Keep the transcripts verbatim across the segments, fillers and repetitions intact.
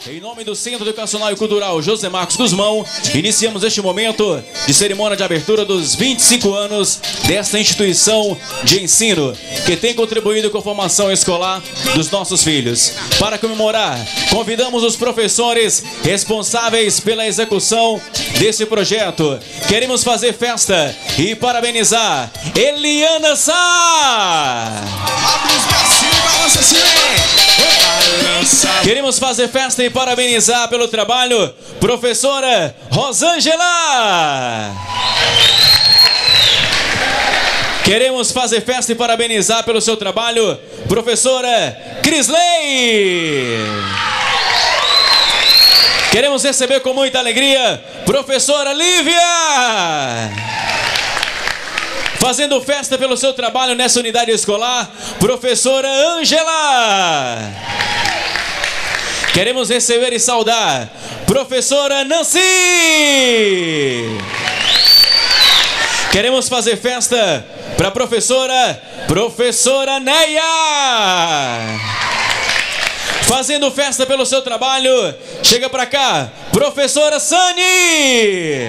Em nome do Centro Educacional e Cultural José Marcos Guzmão, iniciamos este momento de cerimônia de abertura dos vinte e cinco anos desta instituição de ensino, que tem contribuído com a formação escolar dos nossos filhos. Para comemorar, convidamos os professores responsáveis pela execução desse projeto. Queremos fazer festa e parabenizar Eliana Sá. Queremos fazer festa e parabenizar pelo trabalho professora Rosângela. Queremos fazer festa e parabenizar pelo seu trabalho professora Crisley. Queremos receber com muita alegria professora Lívia. Fazendo festa pelo seu trabalho nessa unidade escolar, professora Ângela. Queremos receber e saudar professora Nancy. Queremos fazer festa para a professora, professora Neia. Fazendo festa pelo seu trabalho, chega para cá, professora Sani.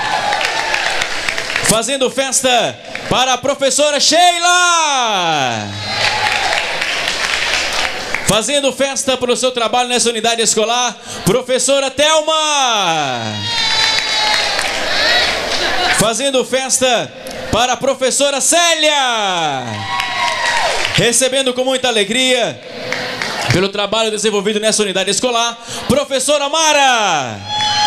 Fazendo festa para a professora Sheila. Fazendo festa pelo seu trabalho nessa unidade escolar, professora Thelma. Fazendo festa para a professora Célia. Recebendo com muita alegria pelo trabalho desenvolvido nessa unidade escolar, professora Mara.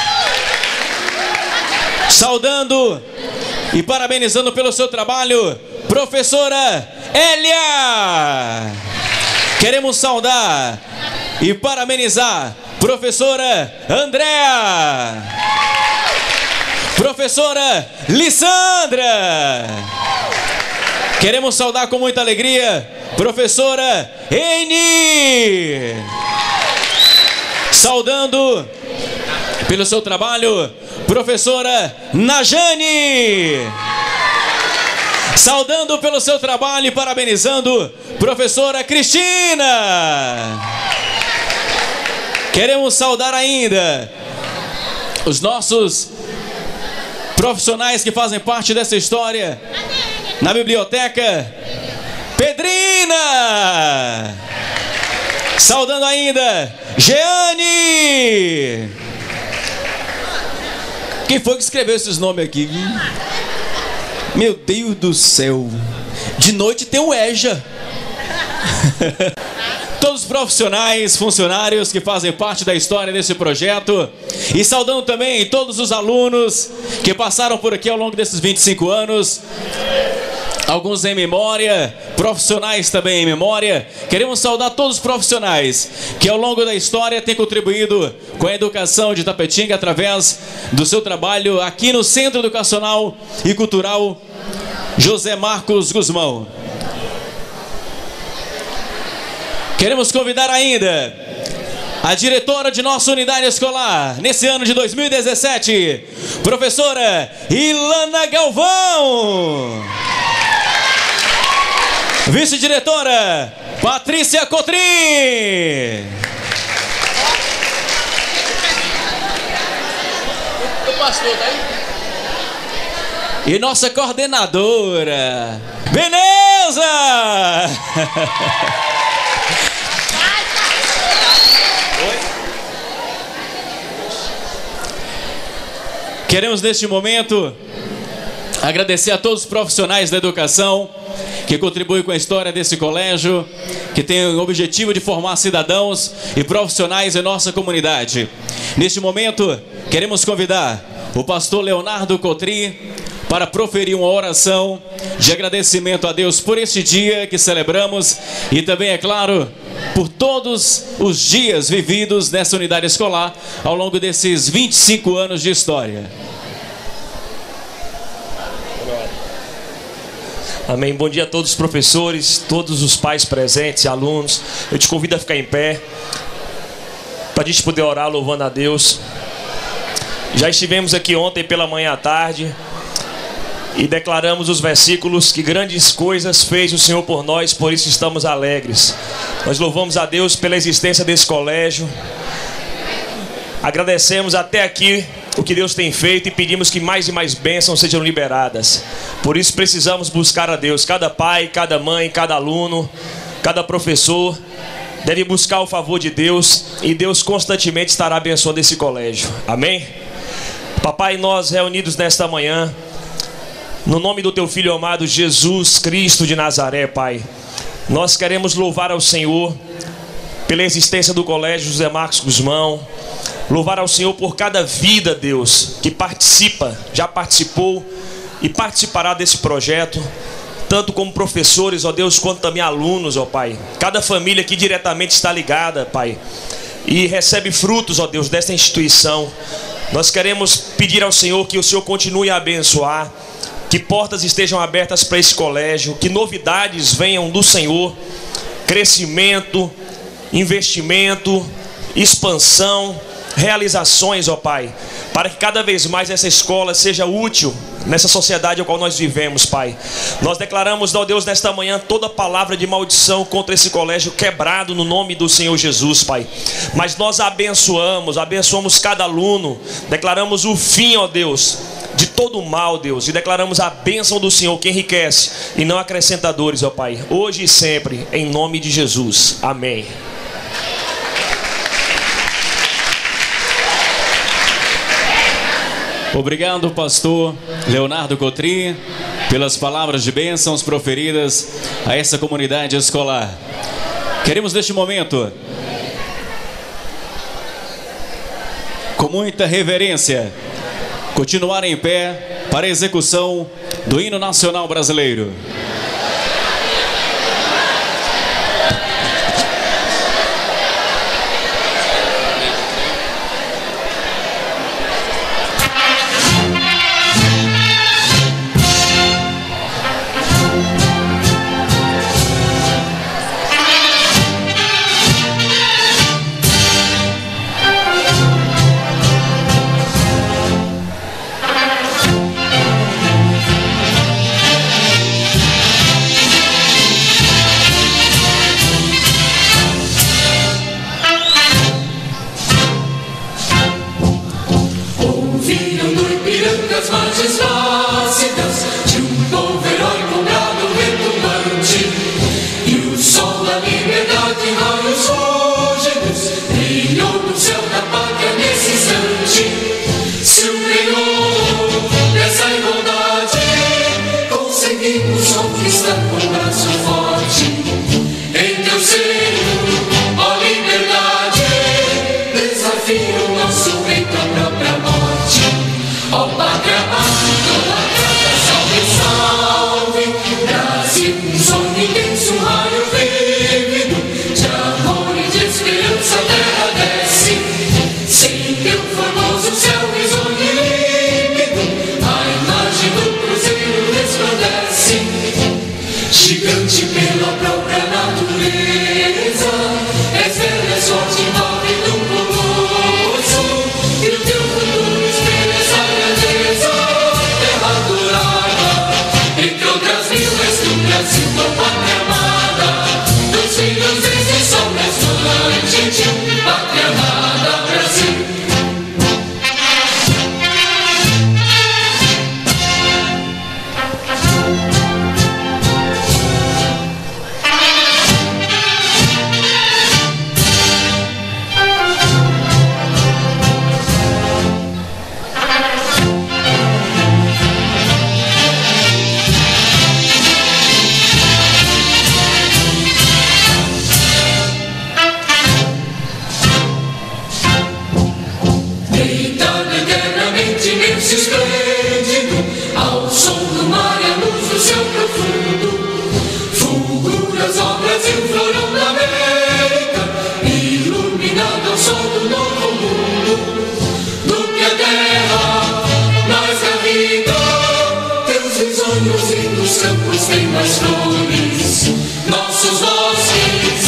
Saudando e parabenizando pelo seu trabalho, professora Elia. Queremos saudar e parabenizar professora Andréa, professora Lissandra. Queremos saudar com muita alegria professora Eni. Saudando pelo seu trabalho professora Najane. Saudando pelo seu trabalho e parabenizando professora Cristina. Queremos saudar ainda os nossos profissionais que fazem parte dessa história na biblioteca, Pedrina. Saudando ainda Jeane. Quem foi que escreveu esses nomes aqui? Meu Deus do céu. De noite tem o EJA. Todos os profissionais, funcionários que fazem parte da história desse projeto. E saudando também todos os alunos que passaram por aqui ao longo desses vinte e cinco anos. Alguns em memória, profissionais também em memória. Queremos saudar todos os profissionais que ao longo da história têm contribuído com a educação de Tapetinga através do seu trabalho aqui no Centro Educacional e Cultural José Marcos Guzmão. Queremos convidar ainda a diretora de nossa unidade escolar nesse ano de dois mil e dezessete, professora Ilana Galvão. Vice-diretora Patrícia Cotrim. O pastor tá aí? E nossa coordenadora Veneza. Queremos neste momento agradecer a todos os profissionais da educação que contribuem com a história desse colégio, que tem o objetivo de formar cidadãos e profissionais em nossa comunidade. Neste momento, queremos convidar o pastor Leonardo Cotrim para proferir uma oração de agradecimento a Deus por este dia que celebramos e também, é claro, por todos os dias vividos nessa unidade escolar ao longo desses vinte e cinco anos de história. Amém. Bom dia a todos os professores, todos os pais presentes, alunos. Eu te convido a ficar em pé para a gente poder orar louvando a Deus. Já estivemos aqui ontem pela manhã à tarde e declaramos os versículos que grandes coisas fez o Senhor por nós, por isso estamos alegres. Nós louvamos a Deus pela existência desse colégio, Agradecemos até aqui o que Deus tem feito e pedimos que mais e mais bênçãos sejam liberadas. Por isso precisamos buscar a Deus. Cada pai, cada mãe, cada aluno, cada professor deve buscar o favor de Deus, e Deus constantemente estará abençoando esse colégio. Amém? Papai, nós reunidos nesta manhã, no nome do teu Filho amado Jesus Cristo de Nazaré, Pai, nós queremos louvar ao Senhor pela existência do colégio José Marcos Guzmão. Louvar ao Senhor por cada vida, Deus, que participa, já participou e participará desse projeto, tanto como professores, ó Deus, quanto também alunos, ó Pai. Cada família que diretamente está ligada, Pai, e recebe frutos, ó Deus, desta instituição. Nós queremos pedir ao Senhor que o Senhor continue a abençoar, que portas estejam abertas para esse colégio, que novidades venham do Senhor, crescimento, investimento, expansão, realizações, ó Pai, para que cada vez mais essa escola seja útil nessa sociedade a qual nós vivemos, Pai. Nós declaramos, ó Deus, nesta manhã, toda palavra de maldição contra esse colégio quebrado no nome do Senhor Jesus, Pai. Mas nós abençoamos, abençoamos cada aluno, declaramos o fim, ó Deus, de todo o mal, Deus, e declaramos a bênção do Senhor que enriquece e não acrescenta dores, ó Pai, hoje e sempre, em nome de Jesus. Amém. Obrigado, pastor Leonardo Cotrim, pelas palavras de bênçãos proferidas a essa comunidade escolar. Queremos neste momento, com muita reverência, continuar em pé para a execução do hino nacional brasileiro.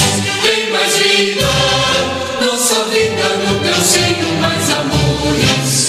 Nossa vida no teu seio mais amores.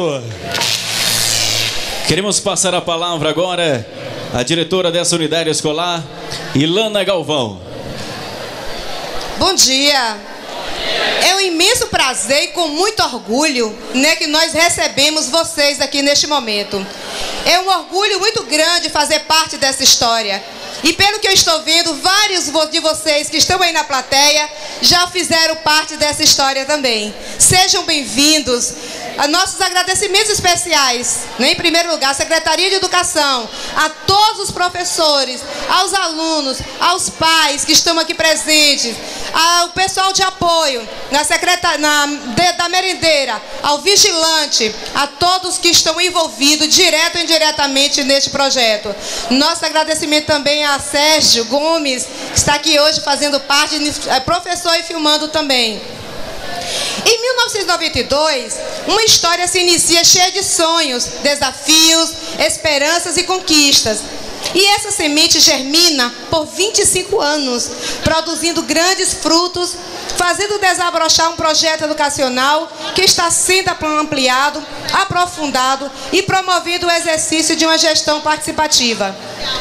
Queremos passar a palavra agora à diretora dessa unidade escolar, Ilana Galvão. Bom dia. É um imenso prazer e com muito orgulho, né, que nós recebemos vocês aqui neste momento. É um orgulho muito grande fazer parte dessa história. E pelo que eu estou vendo, vários de vocês que estão aí na plateia já fizeram parte dessa história também. Sejam bem-vindos. A nossos agradecimentos especiais, né, em primeiro lugar, à Secretaria de Educação, a todos os professores, aos alunos, aos pais que estão aqui presentes, ao pessoal de apoio, na secreta, na, de, da merendeira, ao vigilante, a todos que estão envolvidos, direto ou indiretamente, neste projeto. Nosso agradecimento também a Sérgio Gomes, que está aqui hoje fazendo parte, é professor e filmando também. Em mil novecentos e noventa e dois, uma história se inicia cheia de sonhos, desafios, esperanças e conquistas. E essa semente germina por vinte e cinco anos, produzindo grandes frutos, fazendo desabrochar um projeto educacional que está sendo ampliado, aprofundado e promovendo o exercício de uma gestão participativa.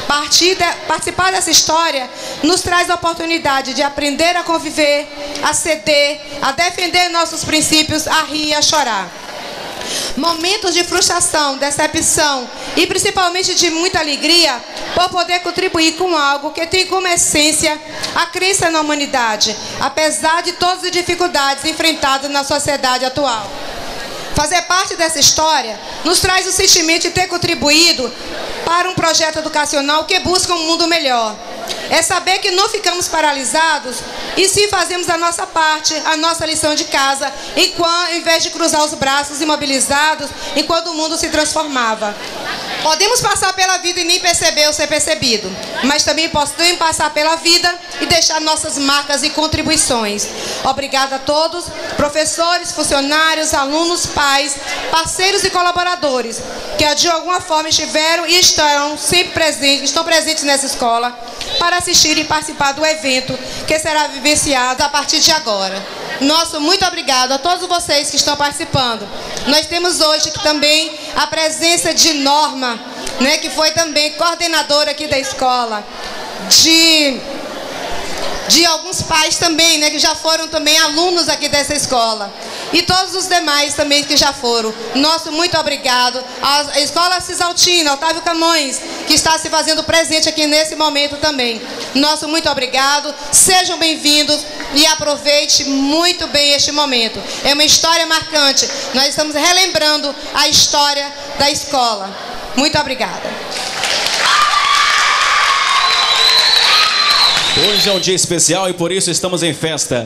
Participar dessa história nos traz a oportunidade de aprender a conviver, a ceder, a defender nossos princípios, a rir e a chorar. Momentos de frustração, decepção e principalmente de muita alegria por poder contribuir com algo que tem como essência a crença na humanidade, apesar de todas as dificuldades enfrentadas na sociedade atual. Fazer parte dessa história nos traz o sentimento de ter contribuído para um projeto educacional que busca um mundo melhor. É saber que não ficamos paralisados e sim fazemos a nossa parte, a nossa lição de casa, enquanto, em vez de cruzar os braços imobilizados enquanto o mundo se transformava. Podemos passar pela vida e nem perceber ou ser percebido, mas também podemos passar pela vida e deixar nossas marcas e contribuições. Obrigada a todos, professores, funcionários, alunos, pais, parceiros e colaboradores, que de alguma forma estiveram e estarão sempre presentes, estão presentes nessa escola, para assistir e participar do evento que será vivenciado a partir de agora. Nosso muito obrigado a todos vocês que estão participando. Nós temos hoje também a presença de Norma, né, que foi também coordenadora aqui da escola, de, de alguns pais também, né, que já foram também alunos aqui dessa escola. E todos os demais também que já foram. Nosso muito obrigado à Escola Cisaltina, Otávio Camões, que está se fazendo presente aqui nesse momento também. Nosso muito obrigado, sejam bem-vindos e aproveite muito bem este momento. É uma história marcante, nós estamos relembrando a história da escola. Muito obrigada. Hoje é um dia especial e por isso estamos em festa.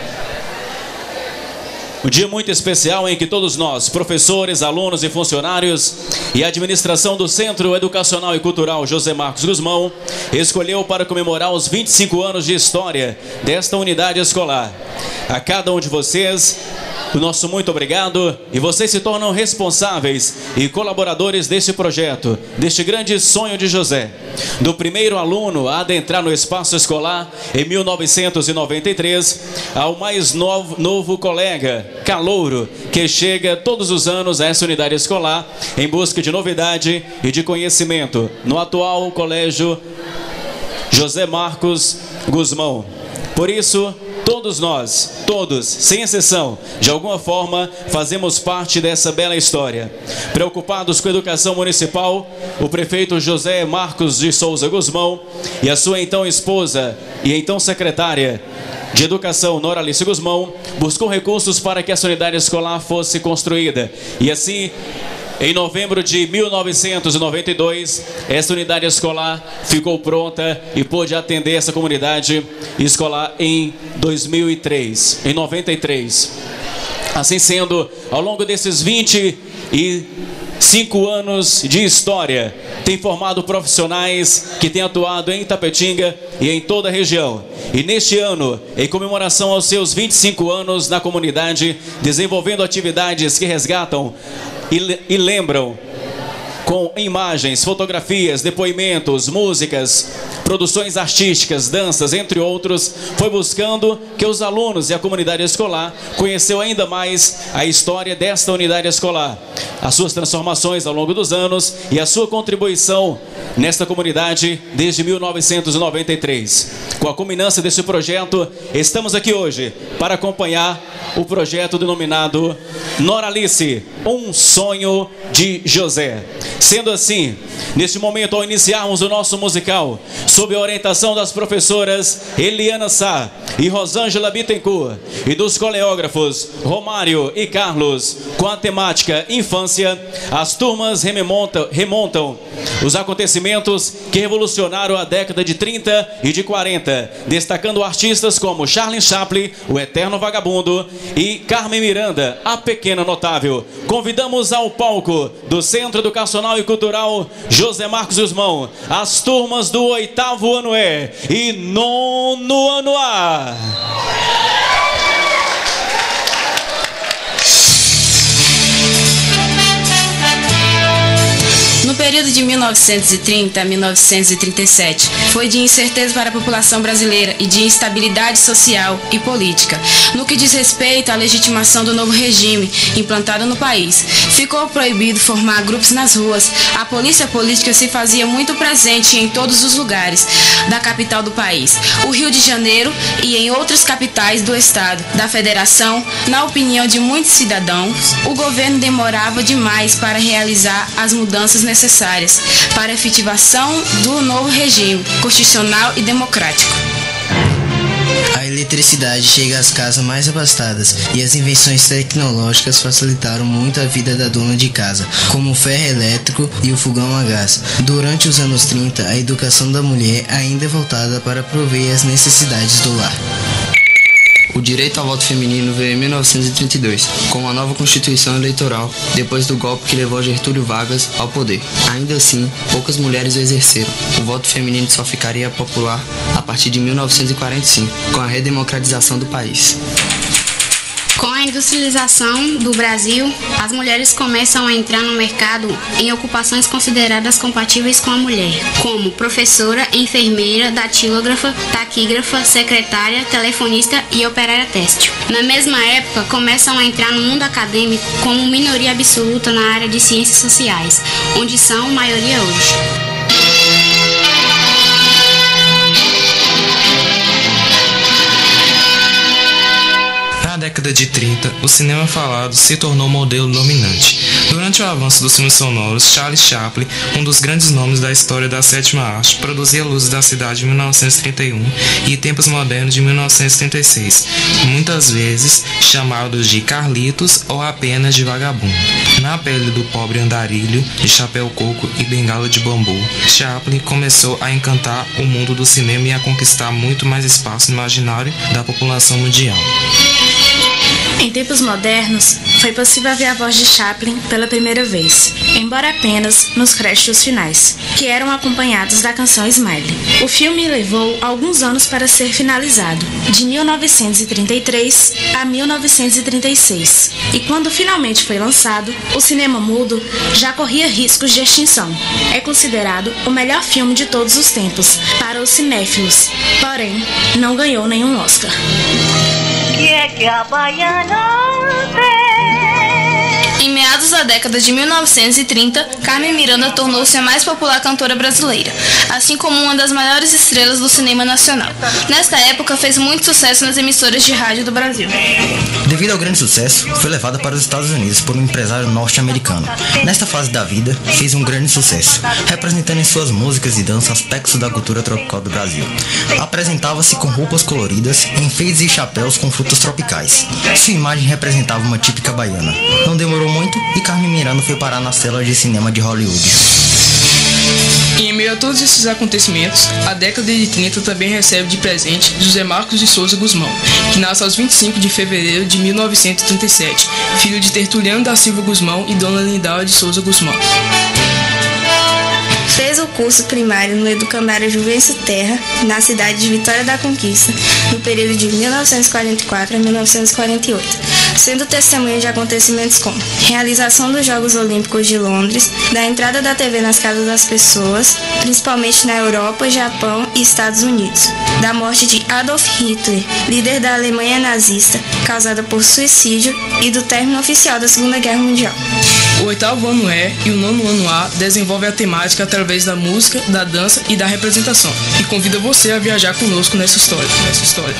Um dia muito especial em que todos nós, professores, alunos e funcionários e a administração do Centro Educacional e Cultural José Marcos Guzmão escolheu para comemorar os vinte e cinco anos de história desta unidade escolar. A cada um de vocês, o nosso muito obrigado, e vocês se tornam responsáveis e colaboradores deste projeto, deste grande sonho de José. Do primeiro aluno a adentrar no espaço escolar em mil novecentos e noventa e três, ao mais novo, novo colega, calouro, que chega todos os anos a essa unidade escolar em busca de novidade e de conhecimento, no atual Colégio José Marcos Guzmão. Por isso, todos nós, todos, sem exceção, de alguma forma, fazemos parte dessa bela história. Preocupados com a educação municipal, o prefeito José Marcos de Souza Guzmão e a sua então esposa e então secretária de Educação, Noralice Guzmão, buscou recursos para que essa unidade escolar fosse construída. E assim, em novembro de mil novecentos e noventa e dois, essa unidade escolar ficou pronta e pôde atender essa comunidade escolar em dois mil e três, em noventa e três. Assim sendo, ao longo desses vinte e cinco anos de história, tem formado profissionais que têm atuado em Itapetinga e em toda a região. E neste ano, em comemoração aos seus vinte e cinco anos na comunidade, desenvolvendo atividades que resgatam E, e lembram com imagens, fotografias, depoimentos, músicas, produções artísticas, danças, entre outros, foi buscando que os alunos e a comunidade escolar conheceu ainda mais a história desta unidade escolar, as suas transformações ao longo dos anos e a sua contribuição nesta comunidade desde mil novecentos e noventa e três. Com a culminância desse projeto, estamos aqui hoje para acompanhar o projeto denominado Noralice, um sonho de José. Sendo assim, neste momento, ao iniciarmos o nosso musical, sob a orientação das professoras Eliana Sá e Rosângela Bittencourt e dos coreógrafos Romário e Carlos, com a temática Infância, as turmas remontam, remontam os acontecimentos que revolucionaram a década de trinta e de quarenta, destacando artistas como Charlie Chaplin, o Eterno Vagabundo, e Carmen Miranda, a Pequena Notável. Convidamos ao palco do Centro Educacional e Cultural José Marcos Guzmão as turmas do oitavo ano E e nono ano A. No período de mil novecentos e trinta a mil novecentos e trinta e sete, foi de incerteza para a população brasileira e de instabilidade social e política. No que diz respeito à legitimação do novo regime implantado no país, ficou proibido formar grupos nas ruas. A polícia política se fazia muito presente em todos os lugares da capital do país, o Rio de Janeiro, e em outras capitais do estado, da federação. Na opinião de muitos cidadãos, o governo demorava demais para realizar as mudanças necessárias necessárias para a efetivação do novo regime constitucional e democrático. A eletricidade chega às casas mais abastadas e as invenções tecnológicas facilitaram muito a vida da dona de casa, como o ferro elétrico e o fogão a gás. Durante os anos trinta, a educação da mulher ainda é voltada para prover as necessidades do lar. O direito ao voto feminino veio em mil novecentos e trinta e dois, com a nova Constituição Eleitoral, depois do golpe que levou Getúlio Vargas ao poder. Ainda assim, poucas mulheres o exerceram. O voto feminino só ficaria popular a partir de mil novecentos e quarenta e cinco, com a redemocratização do país. Com a industrialização do Brasil, as mulheres começam a entrar no mercado em ocupações consideradas compatíveis com a mulher, como professora, enfermeira, datilógrafa, taquígrafa, secretária, telefonista e operária têxtil. Na mesma época, começam a entrar no mundo acadêmico como minoria absoluta na área de ciências sociais, onde são maioria hoje. Na década de trinta, o cinema falado se tornou o modelo dominante. Durante o avanço dos filmes sonoros, Charlie Chaplin, um dos grandes nomes da história da sétima arte, produzia Luzes da Cidade de mil novecentos e trinta e um e Tempos Modernos de mil novecentos e trinta e seis, muitas vezes chamados de Carlitos ou apenas de Vagabundo. Na pele do pobre andarilho, de chapéu coco e bengala de bambu, Chaplin começou a encantar o mundo do cinema e a conquistar muito mais espaço no imaginário da população mundial. Em Tempos Modernos, foi possível ver a voz de Chaplin pela primeira vez, embora apenas nos créditos finais, que eram acompanhados da canção Smiley. O filme levou alguns anos para ser finalizado, de mil novecentos e trinta e três a mil novecentos e trinta e seis, e quando finalmente foi lançado, o cinema mudo já corria riscos de extinção. É considerado o melhor filme de todos os tempos para os cinéfilos, porém, não ganhou nenhum Oscar. Que é que a baiana Em meados da década de mil novecentos e trinta, Carmen Miranda tornou-se a mais popular cantora brasileira, assim como uma das maiores estrelas do cinema nacional. Nesta época, fez muito sucesso nas emissoras de rádio do Brasil. Devido ao grande sucesso, foi levada para os Estados Unidos por um empresário norte-americano. Nesta fase da vida, fez um grande sucesso, representando em suas músicas e danças aspectos da cultura tropical do Brasil. Apresentava-se com roupas coloridas, enfeites e chapéus com frutas tropicais. Sua imagem representava uma típica baiana. Não demorou muito e Carmen Miranda foi parar nas telas de cinema de Hollywood. Em meio a todos esses acontecimentos, a década de trinta também recebe de presente José Marcos de Souza Guzmão, que nasce aos vinte e cinco de fevereiro de mil novecentos e trinta e sete, filho de Tertuliano da Silva Guzmão e Dona Lindalva de Souza Guzmão. Fez o curso primário no Educandário Juvencio Terra, na cidade de Vitória da Conquista, no período de mil novecentos e quarenta e quatro a mil novecentos e quarenta e oito, sendo testemunha de acontecimentos como realização dos Jogos Olímpicos de Londres, da entrada da T V nas casas das pessoas, principalmente na Europa, Japão e Estados Unidos, da morte de Adolf Hitler, líder da Alemanha nazista, causada por suicídio, e do término oficial da Segunda Guerra Mundial. O oitavo ano E e o nono ano A desenvolvem a temática através da música, da dança e da representação, e convida você a viajar conosco nessa história. Nessa história.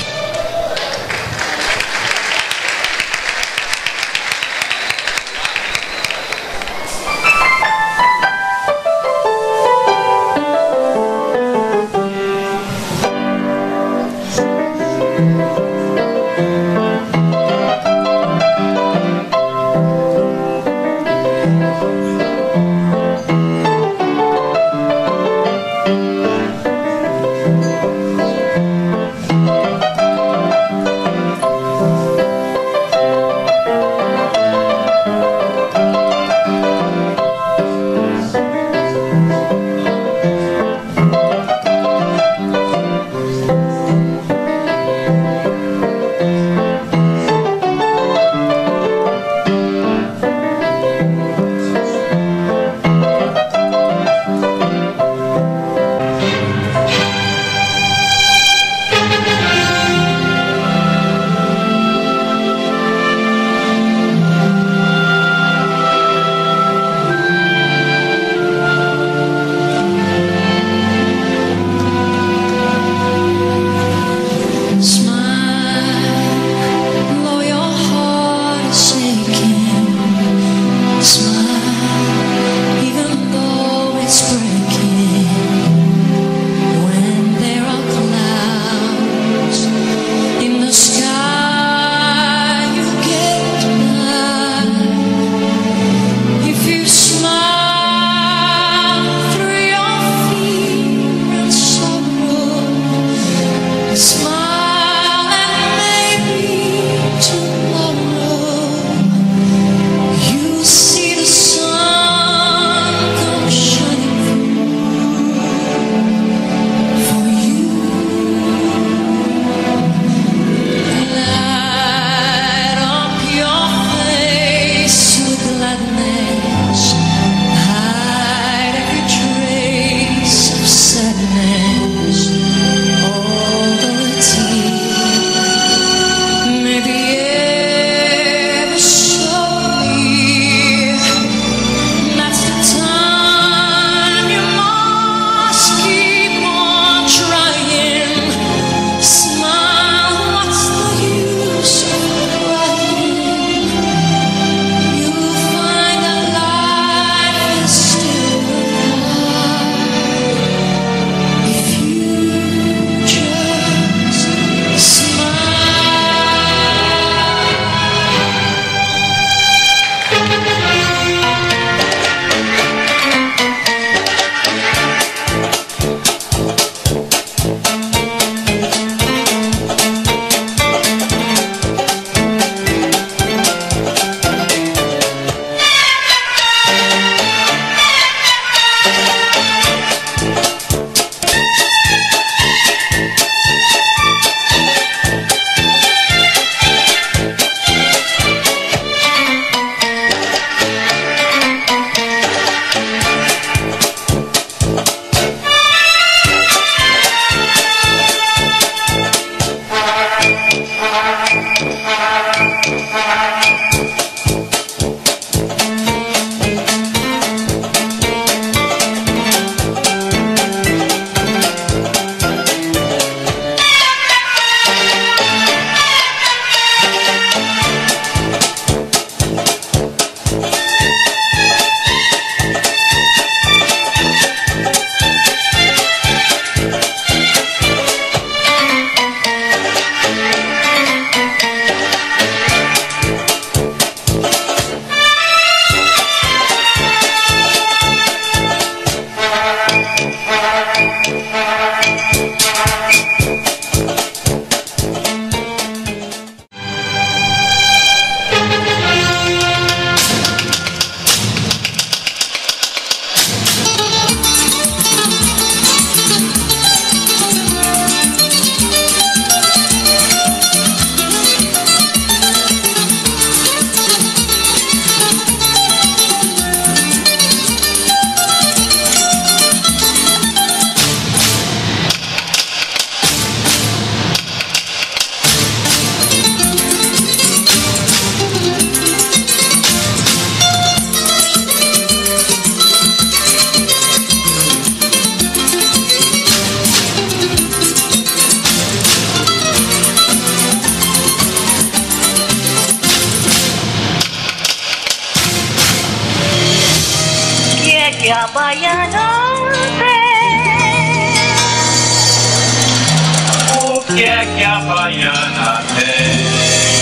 que é que a baiana tem?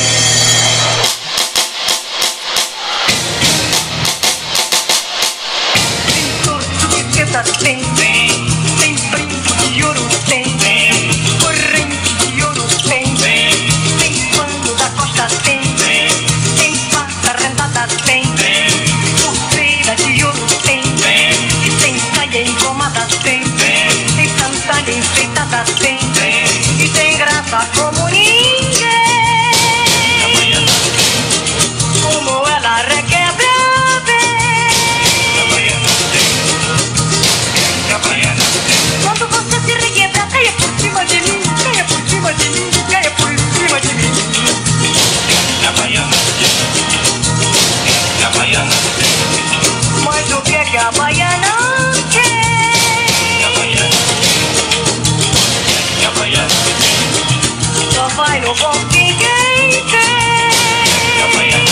Tem, tem, tem brinco de ouro, tem, tem, corrente de ouro, tem, tem, tem pano da costa, tem, tem, tem pata rendada, tem, tem, pulseira de ouro, tem, tem, e tem saia engomada, tem, tem, tem sandália enfeitada, tem, tem, e tem graça como ninguém, como ela requebra. Quando você se requebra, caia por cima de mim, caia por cima de mim, caia por cima de mim. A baiana, a baiana. Mas o que é que a baiana quer? A baiana, a baiana. Só vai no bom que quem quer. A baiana,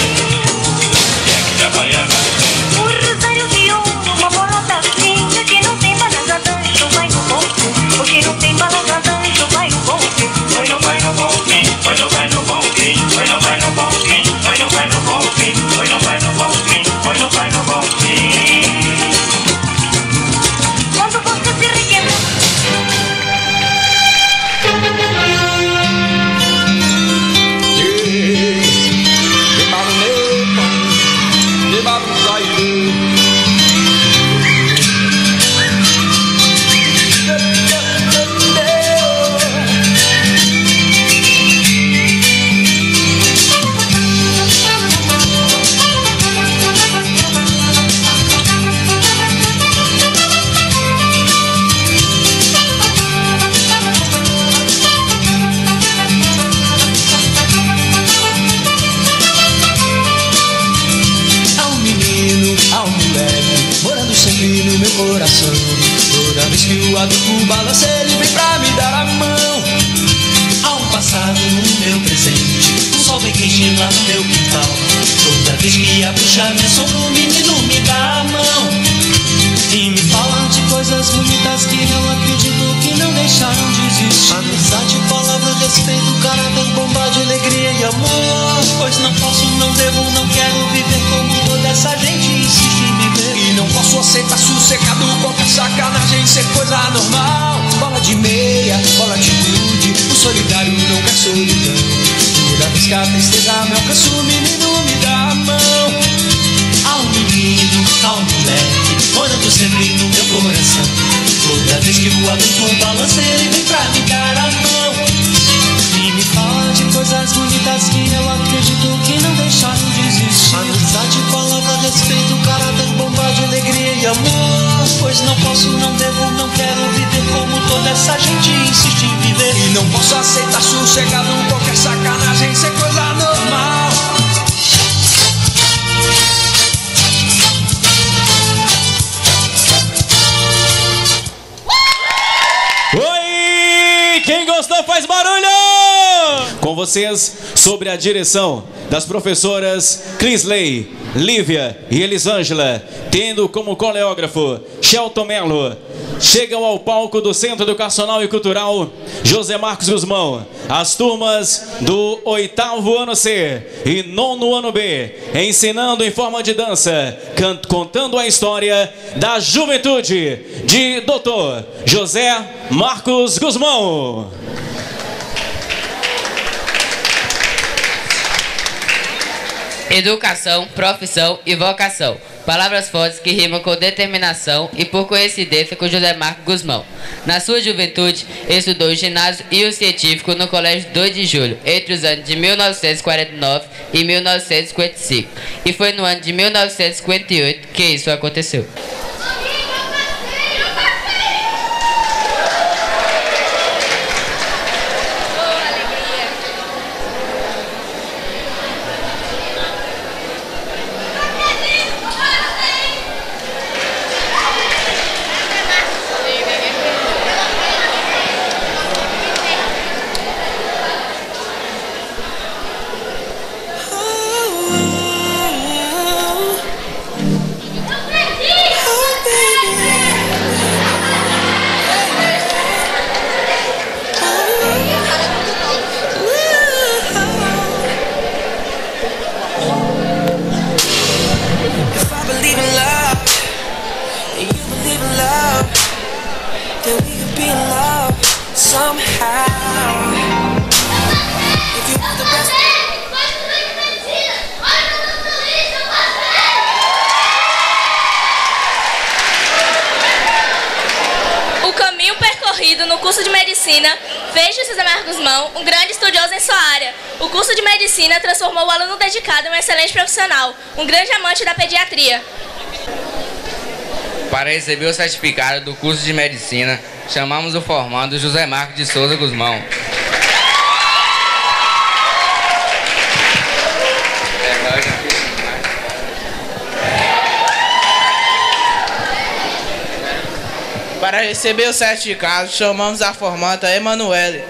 a baiana. Um rosário de ouro, uma bolota fina que não tem balança danço, vai no bom fim. Porque não tem balança danço, vai no bom fim. Vai no, vai no bom fim, vai no, vai no bom fim, vai no, vai no bom fim, vai no, vai no bom fim, vai no, vai no bom fim, vai no, vai no bom fim. Quando você se requebra. Coração, toda vez que o adulto balança, ele vem pra me dar a mão. Há um passado no meu presente, um sol bem quente lá no meu quintal. Toda vez que a bruxa me assombra, o menino me dá a mão e me fala de coisas bonitas que eu acredito que não deixaram de existir. Amizade, palavra, respeito, caráter, bondade, alegria e amor. Pois não posso, não devo, não quero viver como toda essa gente insiste em viver. E não posso aceitar sossegado qualquer sacanagem ser coisa normal. Bola de meia, bola de gude, o solidário não quer solidão. Toda vez que a tristeza me alcança, o menino me dá a mão. Há um menino, há um moleque, morando sempre no meu coração. Toda vez que o adulto balança, ele vem pra me dar a mão e me fala de coisas bonitas que eu acredito que não deixaram de existir. Amizade, palavra, respeito, caráter, bondade, alegria e amor. Pois não posso, não devo, não quero viver como toda essa gente insiste em viver. E não posso aceitar sossegado qualquer sacanagem ser coisa normal. Oi! Quem gostou faz barulho! Com vocês, sobre a direção das professoras Crisley, Lívia e Elisângela, tendo como coreógrafo Shelton Melo, chegam ao palco do Centro Educacional e Cultural José Marcos Guzmão, as turmas do oitavo ano C e nono ano B, ensinando em forma de dança, contando a história da juventude de doutor José Marcos Guzmão. Educação, profissão e vocação. Palavras fortes que rimam com determinação e por coincidência com José Marcos Guzmão. Na sua juventude, estudou o ginásio e o científico no Colégio dois de julho, entre os anos de mil novecentos e quarenta e nove e mil novecentos e cinquenta e cinco. E foi no ano de mil novecentos e cinquenta e oito que isso aconteceu. Oh love somehow. If you want the best. O caminho percorrido no curso de medicina fez de José Marcos Guzmão um grande estudioso em sua área. O curso de medicina transformou o aluno dedicado em um excelente profissional, um grande amante da pediatria. Para receber o certificado do curso de medicina, chamamos o formando José Marcos de Souza Guzmão. Para receber o certificado, chamamos a formanda Emanuele.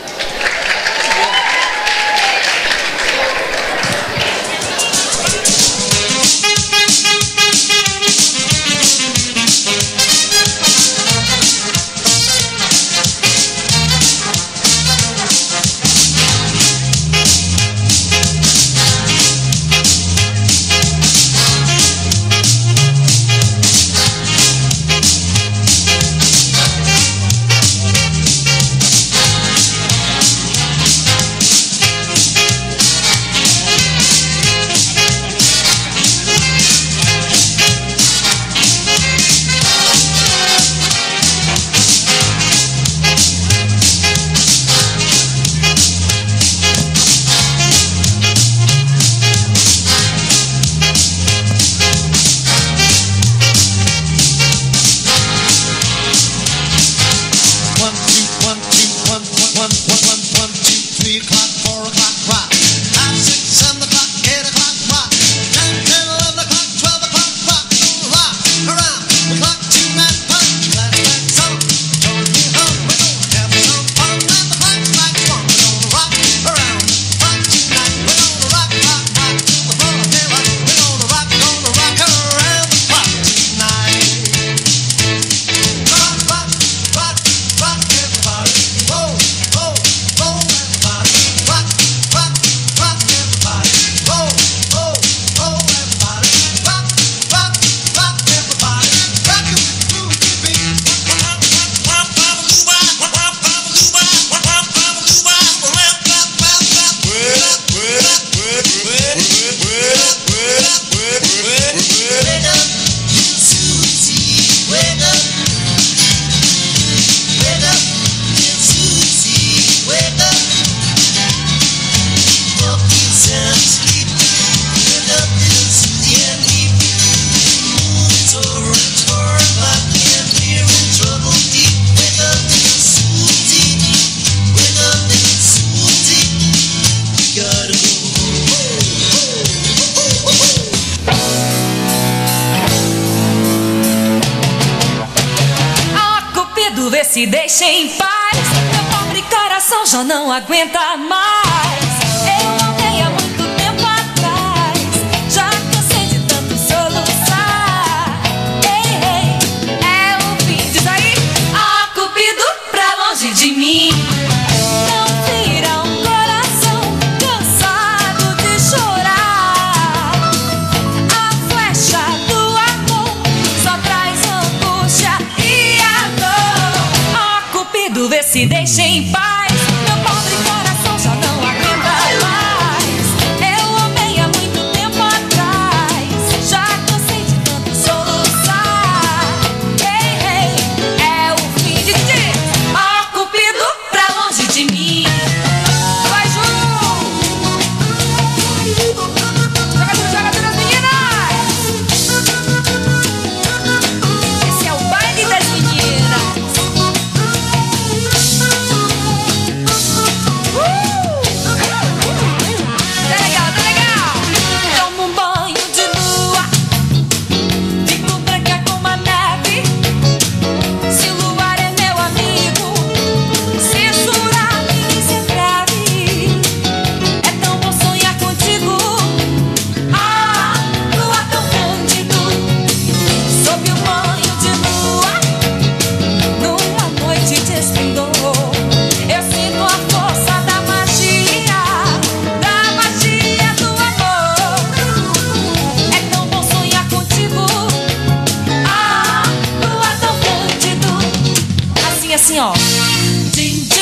Se deixe em paz, meu pobre coração já não aguenta mais. Eu amei há muito tempo atrás, já cansei de tanto soluçar. Ei, ei, é o fim, diz aí. Ah, Cupido, pra longe de mim. Não vira um coração cansado de chorar. A flecha do amor só traz angústia e a dor. Cupido, vê se deixa em paz. Meu pobre coração já não aguenta mais. Eu amei há muito tempo atrás, já cansei de tanto soluçar. Ei, ei, é o fim de dia. Ó, Cupido, pra longe de mim. Vai, Ju! Joga tudo, joga tudo, as meninas! Esse é o baile das meninas.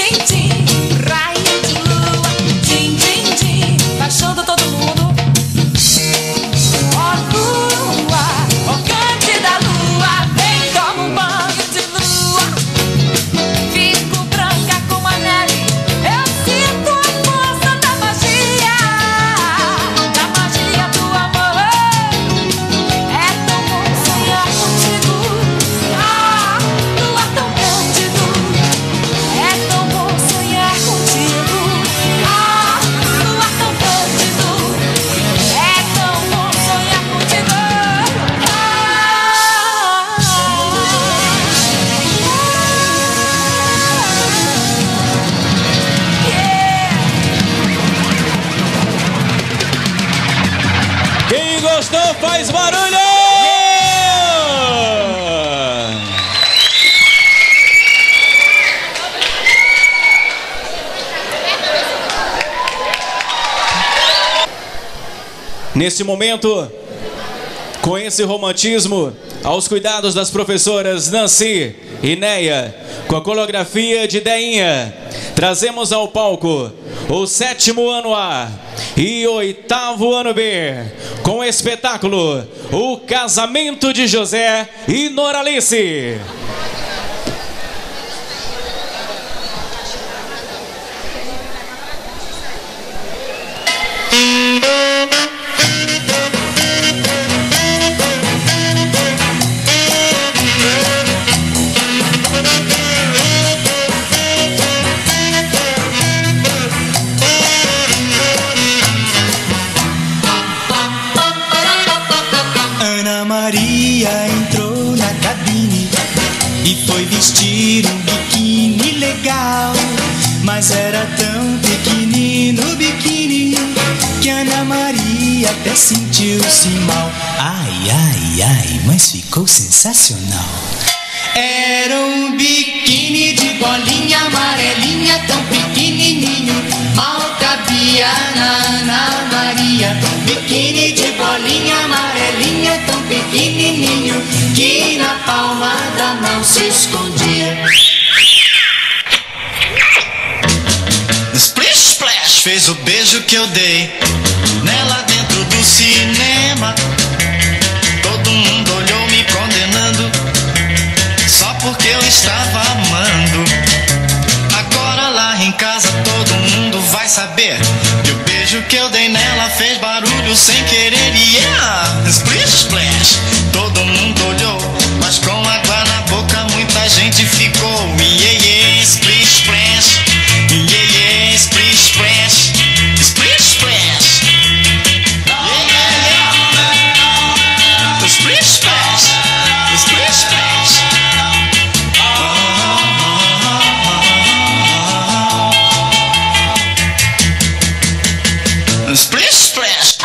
tim, tim, raio de lua, tim, tim, tim, paixão de todo mundo. Ó lua, ó cante da lua, vem como um banho de lua. Fico branca como a neve, eu sinto a força da magia, da magia do amor. É tão bom sonhar contigo, ah, lua tão cândido. É tão bom sonhar contigo, ah, lua tão cândido. É tão bom sonhar contigo, Quem gostou faz barulho! Nesse momento, com esse romantismo, aos cuidados das professoras Nancy e Neia, com a coreografia de Deinha, trazemos ao palco o sétimo ano A e oitavo ano B, com o espetáculo O Casamento de José e Noralice. Ana Maria entrou na cabine e foi vestir um biquíni legal. Mas era tão pequenino o biquíni que Ana Maria até sentiu-se mal. Ai, ai, ai, mas ficou sensacional. Era um biquíni de bolinha amarelinha, tão pequenininho, mal cabia na Ana Maria. Biquíni de bolinha amarelinha, tão pequenininho, que na palma da mão se escondia. Splish Splash fez o beijo que eu dei nela dentro do cinema. Todo mundo olhou me condenando só porque eu estava amando. Agora lá em casa todo mundo vai saber que o beijo que eu dei nela fez barulho sem querer. Yeah! Splish Splash, todo mundo olhou, mas com água na boca muita gente ficou. Yeah, yeah, Splish Splash, yeah, yeah, Splish Splash, Splish Splash, yeah, yeah, yeah. Splish Splash, Splish Splash. Splish Splash.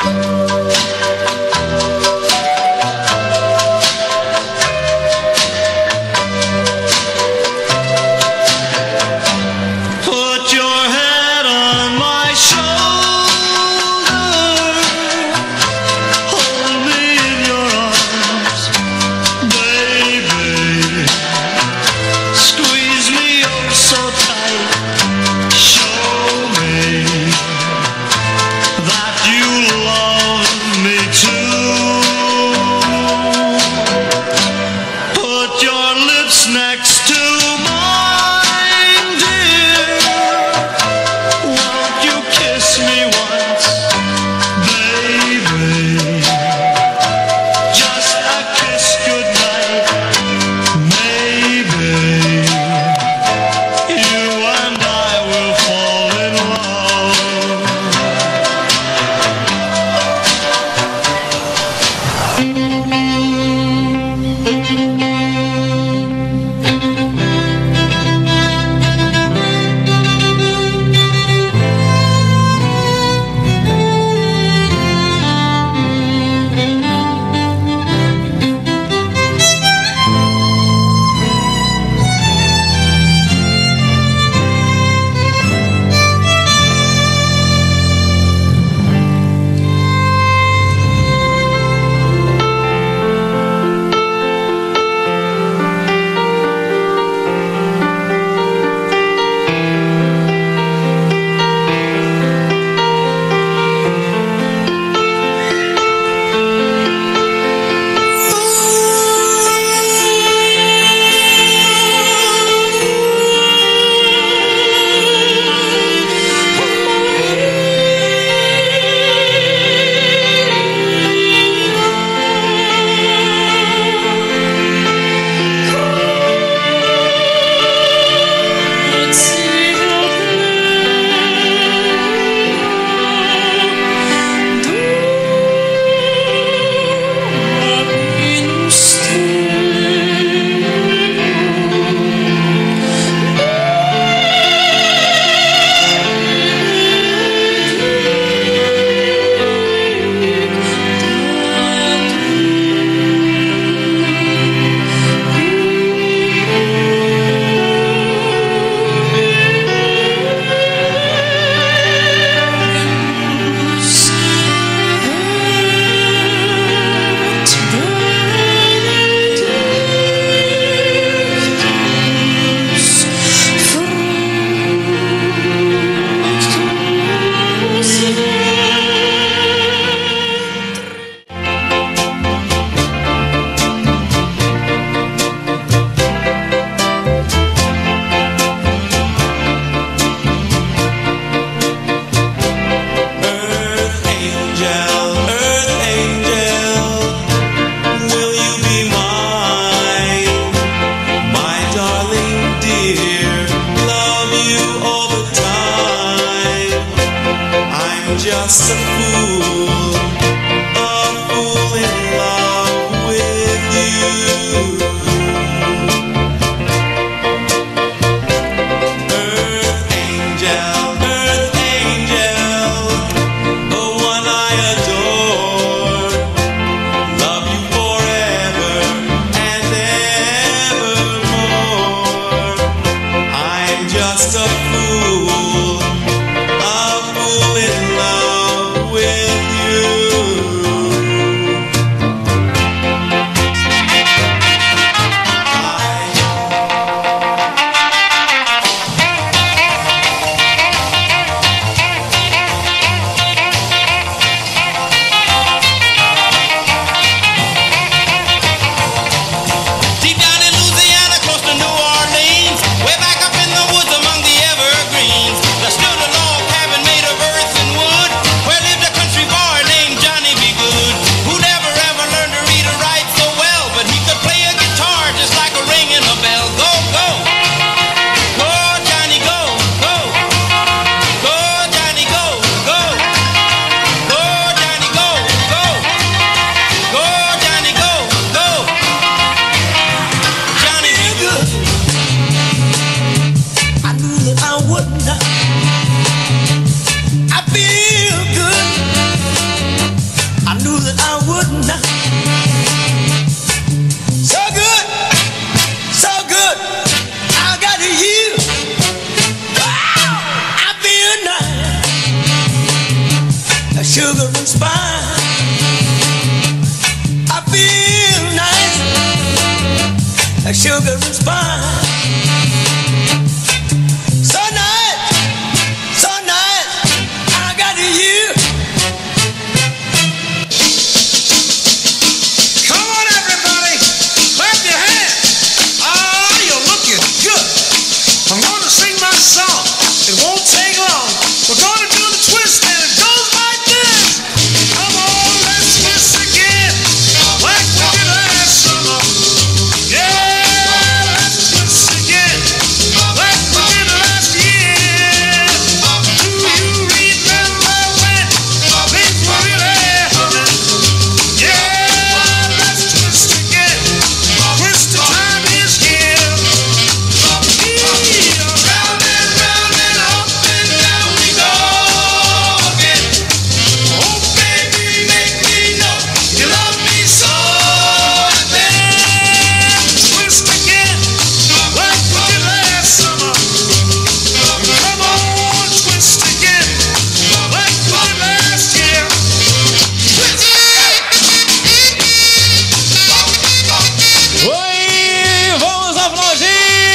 just a fool, a fool in love with you. Earth angel, earth angel, the one I adore, love you forever and evermore. I'm just a fool, a fool in love with you. Deep down in Louisiana, close to New Orleans, way back up in the woods among the evergreens, there stood a log cabin made of earth and wood, where lived a country boy named Johnny B. Good, who never ever learned to read or write so well, but he could play a guitar just like a ringing a bell. Go, go, go, Johnny, go, go, go, Johnny, go, go, go, Johnny, go, go, go, Johnny, go, go. Johnny B. Good. I knew that I would not. I feel good. I knew that I would not. So good, so good. I got you. Wow, I feel nice. A sugar and spice. I feel nice. A sugar and spice. So nice, so nice, I got you. Come on, everybody, clap your hands. Ah, you're looking good. I'm gonna sing my song. It won't take long. We're gonna do the twist, and it goes like this. Come on, let's twist again, like we did last summer. Yeah, let's twist again, like we did last year. Do you remember when things were really happening? Yeah, let's twist again. Twist the time is here. Round and round and up and down we go again. Oh baby, make me know you love me so. And then twist again, like we did last summer. Come on, twist again, like we did last year. Oi, vamos aplaudir!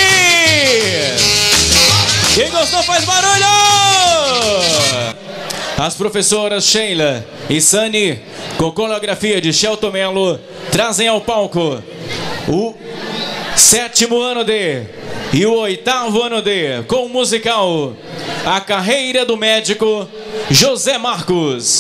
Quem gostou faz barulho! As professoras Sheila e Sani, com coreografia de Shelton Mello, trazem ao palco o sétimo ano D e o oitavo ano D, com o musical A Carreira do Médico José Marcos.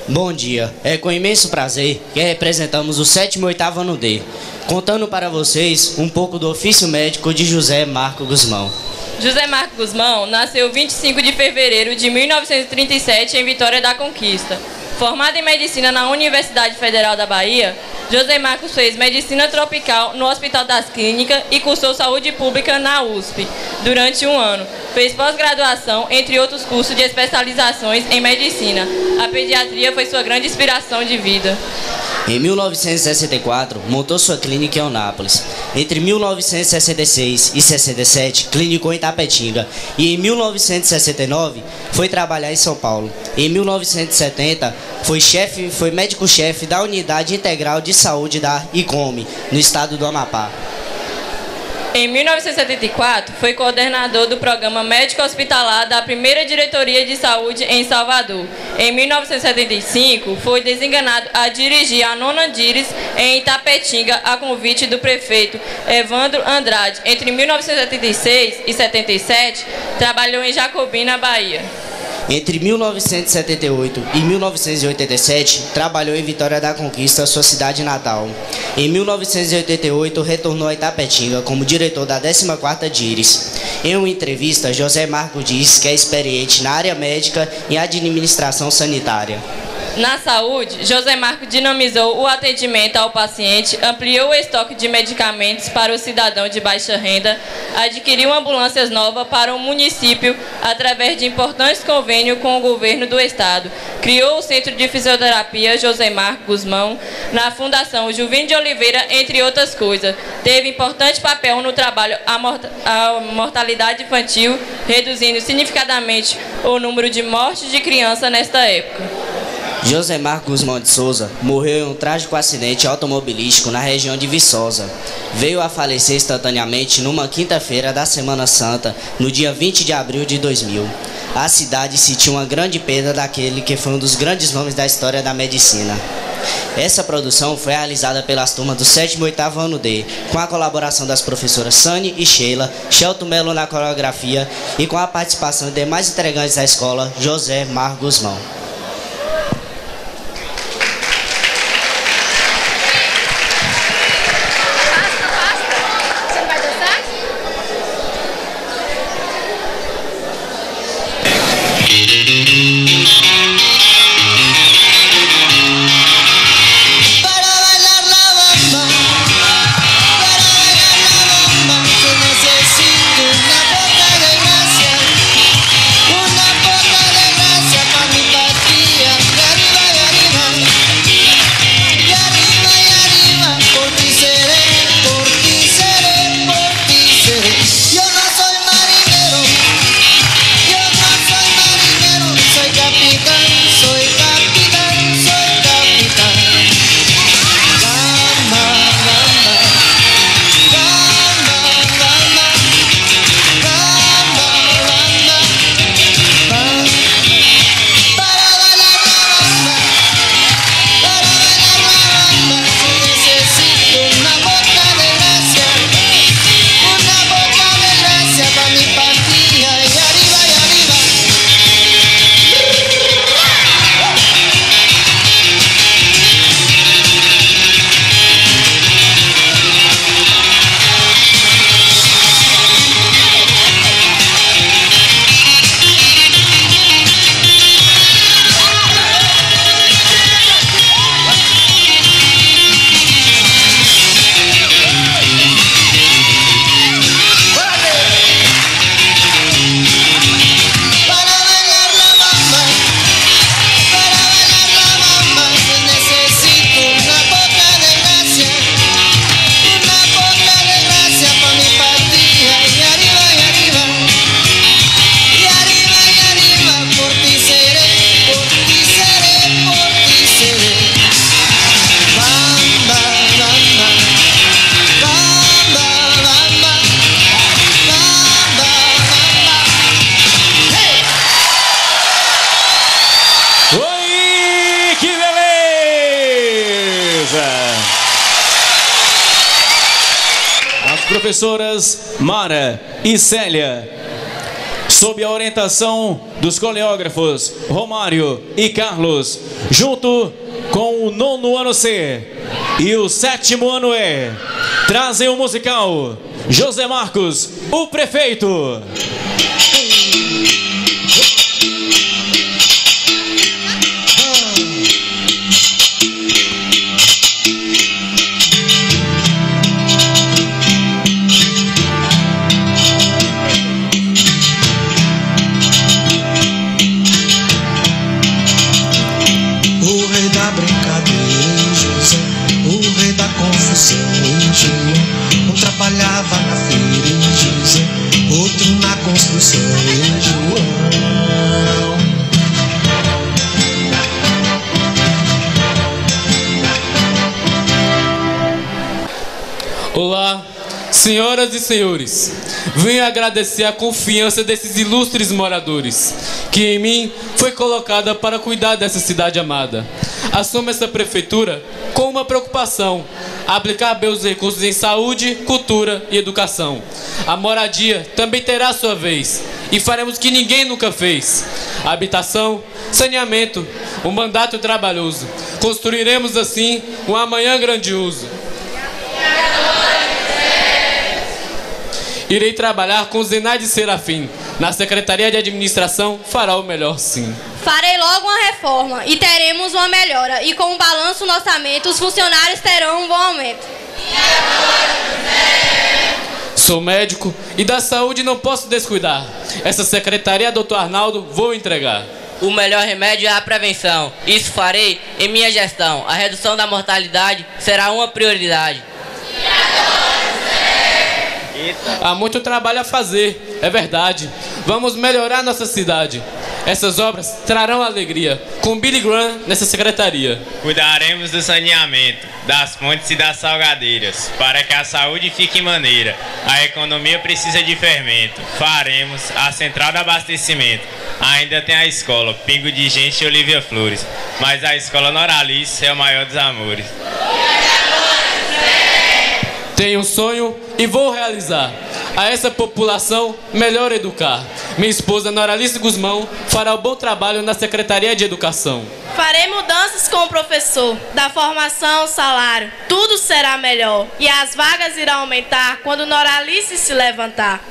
Bom dia, é com imenso prazer que representamos o sétimo e oitavo ano D, contando para vocês um pouco do ofício médico de José Marco Guzmão. José Marco Guzmão nasceu vinte e cinco de fevereiro de mil novecentos e trinta e sete em Vitória da Conquista. Formado em medicina na Universidade Federal da Bahia, José Marcos fez medicina tropical no Hospital das Clínicas e cursou saúde pública na U S P durante um ano. Fez pós-graduação, entre outros cursos de especializações em medicina. A pediatria foi sua grande inspiração de vida. Em mil novecentos e sessenta e quatro, montou sua clínica em Eunápolis. Entre mil novecentos e sessenta e seis e sessenta e sete, clinicou em Tapetinga. E em mil novecentos e sessenta e nove, foi trabalhar em São Paulo. Em mil novecentos e setenta, foi, chefe, foi médico-chefe da Unidade Integral de Saúde da ICOME, no estado do Amapá. Em mil novecentos e setenta e quatro, foi coordenador do programa médico hospitalar da primeira Diretoria de Saúde em Salvador. Em mil novecentos e setenta e cinco, foi desenganado a dirigir a nona Dires em Itapetinga, a convite do prefeito Evandro Andrade. Entre mil novecentos e setenta e seis e setenta e sete, trabalhou em Jacobina, Bahia. Entre mil novecentos e setenta e oito e mil novecentos e oitenta e sete, trabalhou em Vitória da Conquista, sua cidade natal. Em mil novecentos e oitenta e oito, retornou a Itapetinga como diretor da décima quarta Dires. Em uma entrevista, José Marco diz que é experiente na área médica e administração sanitária. Na saúde, José Marco dinamizou o atendimento ao paciente, ampliou o estoque de medicamentos para o cidadão de baixa renda, adquiriu ambulâncias novas para o município através de importantes convênios com o governo do estado, criou o Centro de Fisioterapia José Marco Guzmão na Fundação Juvinho de Oliveira, entre outras coisas. Teve importante papel no trabalho à mortalidade infantil, reduzindo significativamente o número de mortes de crianças nesta época. José Marco Guzmão de Souza morreu em um trágico acidente automobilístico na região de Viçosa. Veio a falecer instantaneamente numa quinta-feira da Semana Santa, no dia vinte de abril de dois mil. A cidade sentiu uma grande perda daquele que foi um dos grandes nomes da história da medicina. Essa produção foi realizada pelas turmas do sétimo e oitavo ano D, com a colaboração das professoras Sani e Sheila, Shelton Melo na coreografia e com a participação de demais integrantes da escola, José Marco Guzmão. Professoras Mara e Célia. sob a orientação dos coreógrafos Romário e Carlos, junto com o nono ano C e o sétimo ano E, trazem o musical José Marcos, o Prefeito. Um trabalhava na feira em José, outro na construção em João. Olá, senhoras e senhores. Venho agradecer a confiança desses ilustres moradores, que em mim foi colocada para cuidar dessa cidade amada. Assumo essa prefeitura com uma preocupação: aplicar bem os recursos em saúde, cultura e educação. A moradia também terá sua vez, e faremos o que ninguém nunca fez: habitação, saneamento, um mandato trabalhoso. Construiremos assim um amanhã grandioso. Irei trabalhar com Zenaide Serafim. Na Secretaria de Administração fará o melhor sim. Farei logo uma reforma e teremos uma melhora. E com o balanço no orçamento, os funcionários terão um bom aumento. Sou médico e da saúde não posso descuidar. Essa secretaria, doutor Arnaldo, vou entregar. O melhor remédio é a prevenção. Isso farei em minha gestão. A redução da mortalidade será uma prioridade. Há muito trabalho a fazer, é verdade. Vamos melhorar nossa cidade. Essas obras trarão alegria. Com Billy Graham nessa secretaria. Cuidaremos do saneamento, das pontes e das salgadeiras, para que a saúde fique maneira. A economia precisa de fermento. Faremos a central de abastecimento. Ainda tem a escola Pingo de Gente e Olivia Flores, mas a escola Noralice é o maior dos amores. Tenho um sonho e vou realizar. A essa população, melhor educar. Minha esposa Noralice Guzmão fará um bom trabalho na Secretaria de Educação. Farei mudanças com o professor, da formação ao salário. Tudo será melhor e as vagas irão aumentar quando Noralice se levantar.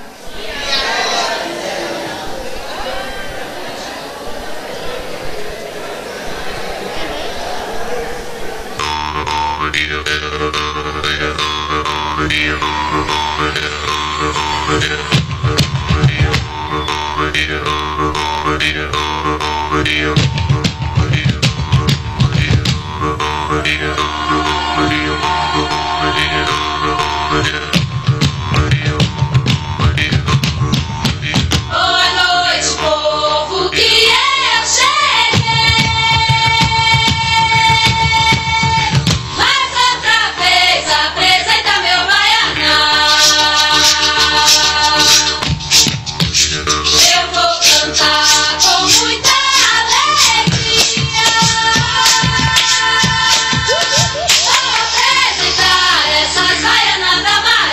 Boa noite, povo, que eu cheguei. Mais outra vez apresenta meu baianão. Eu vou cantar com muita alegria. Vou apresentar essas baianas da Bahia.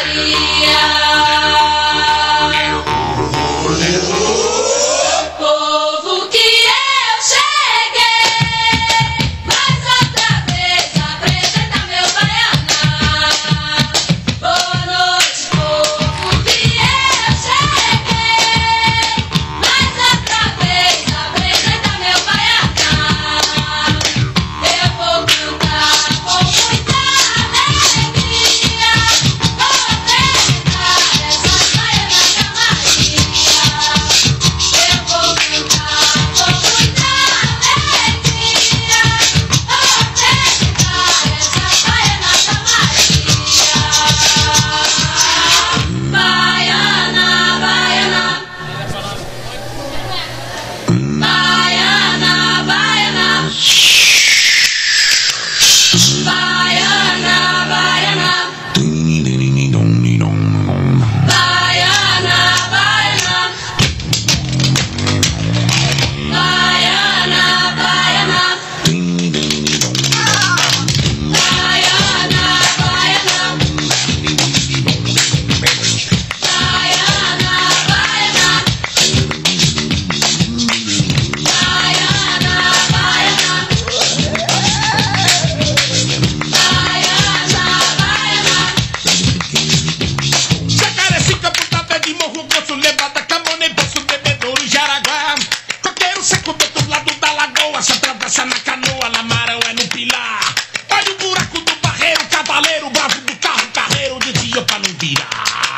tira.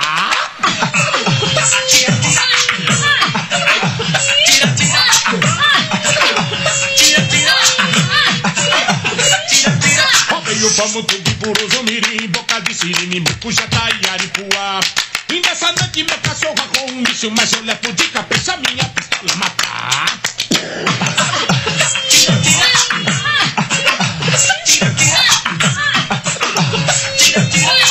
Rodeio pra muito de buruzo, mirim, boca de sirene, mucujá, iaripuá. E nessa noite meu cachorro com um bicho, mas eu levo de cabeça minha pistola matar. Tira, tira. Tira, tira. Tira,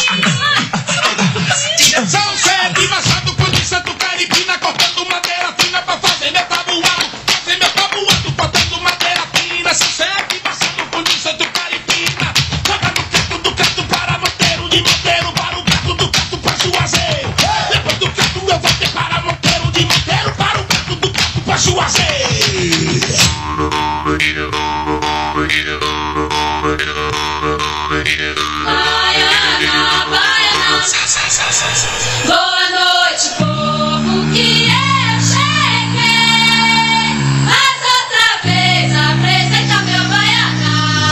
tira. São sete machado com de Santo Caribina, cortando madeira fina pra fazer meu tabuado. Fazer meu tabuado, cortando madeira fina. São sete machado com de Santo Caribina. Joga no canto do canto para Monteiro, de Monteiro para o canto do canto pra Juazeiro. Depois do canto eu vou ter para Monteiro, de Monteiro para o canto do canto pra Juazeiro. Baiana, baiana. Boa noite, povo, que eu cheguei. Mais outra vez apresenta meu baiana.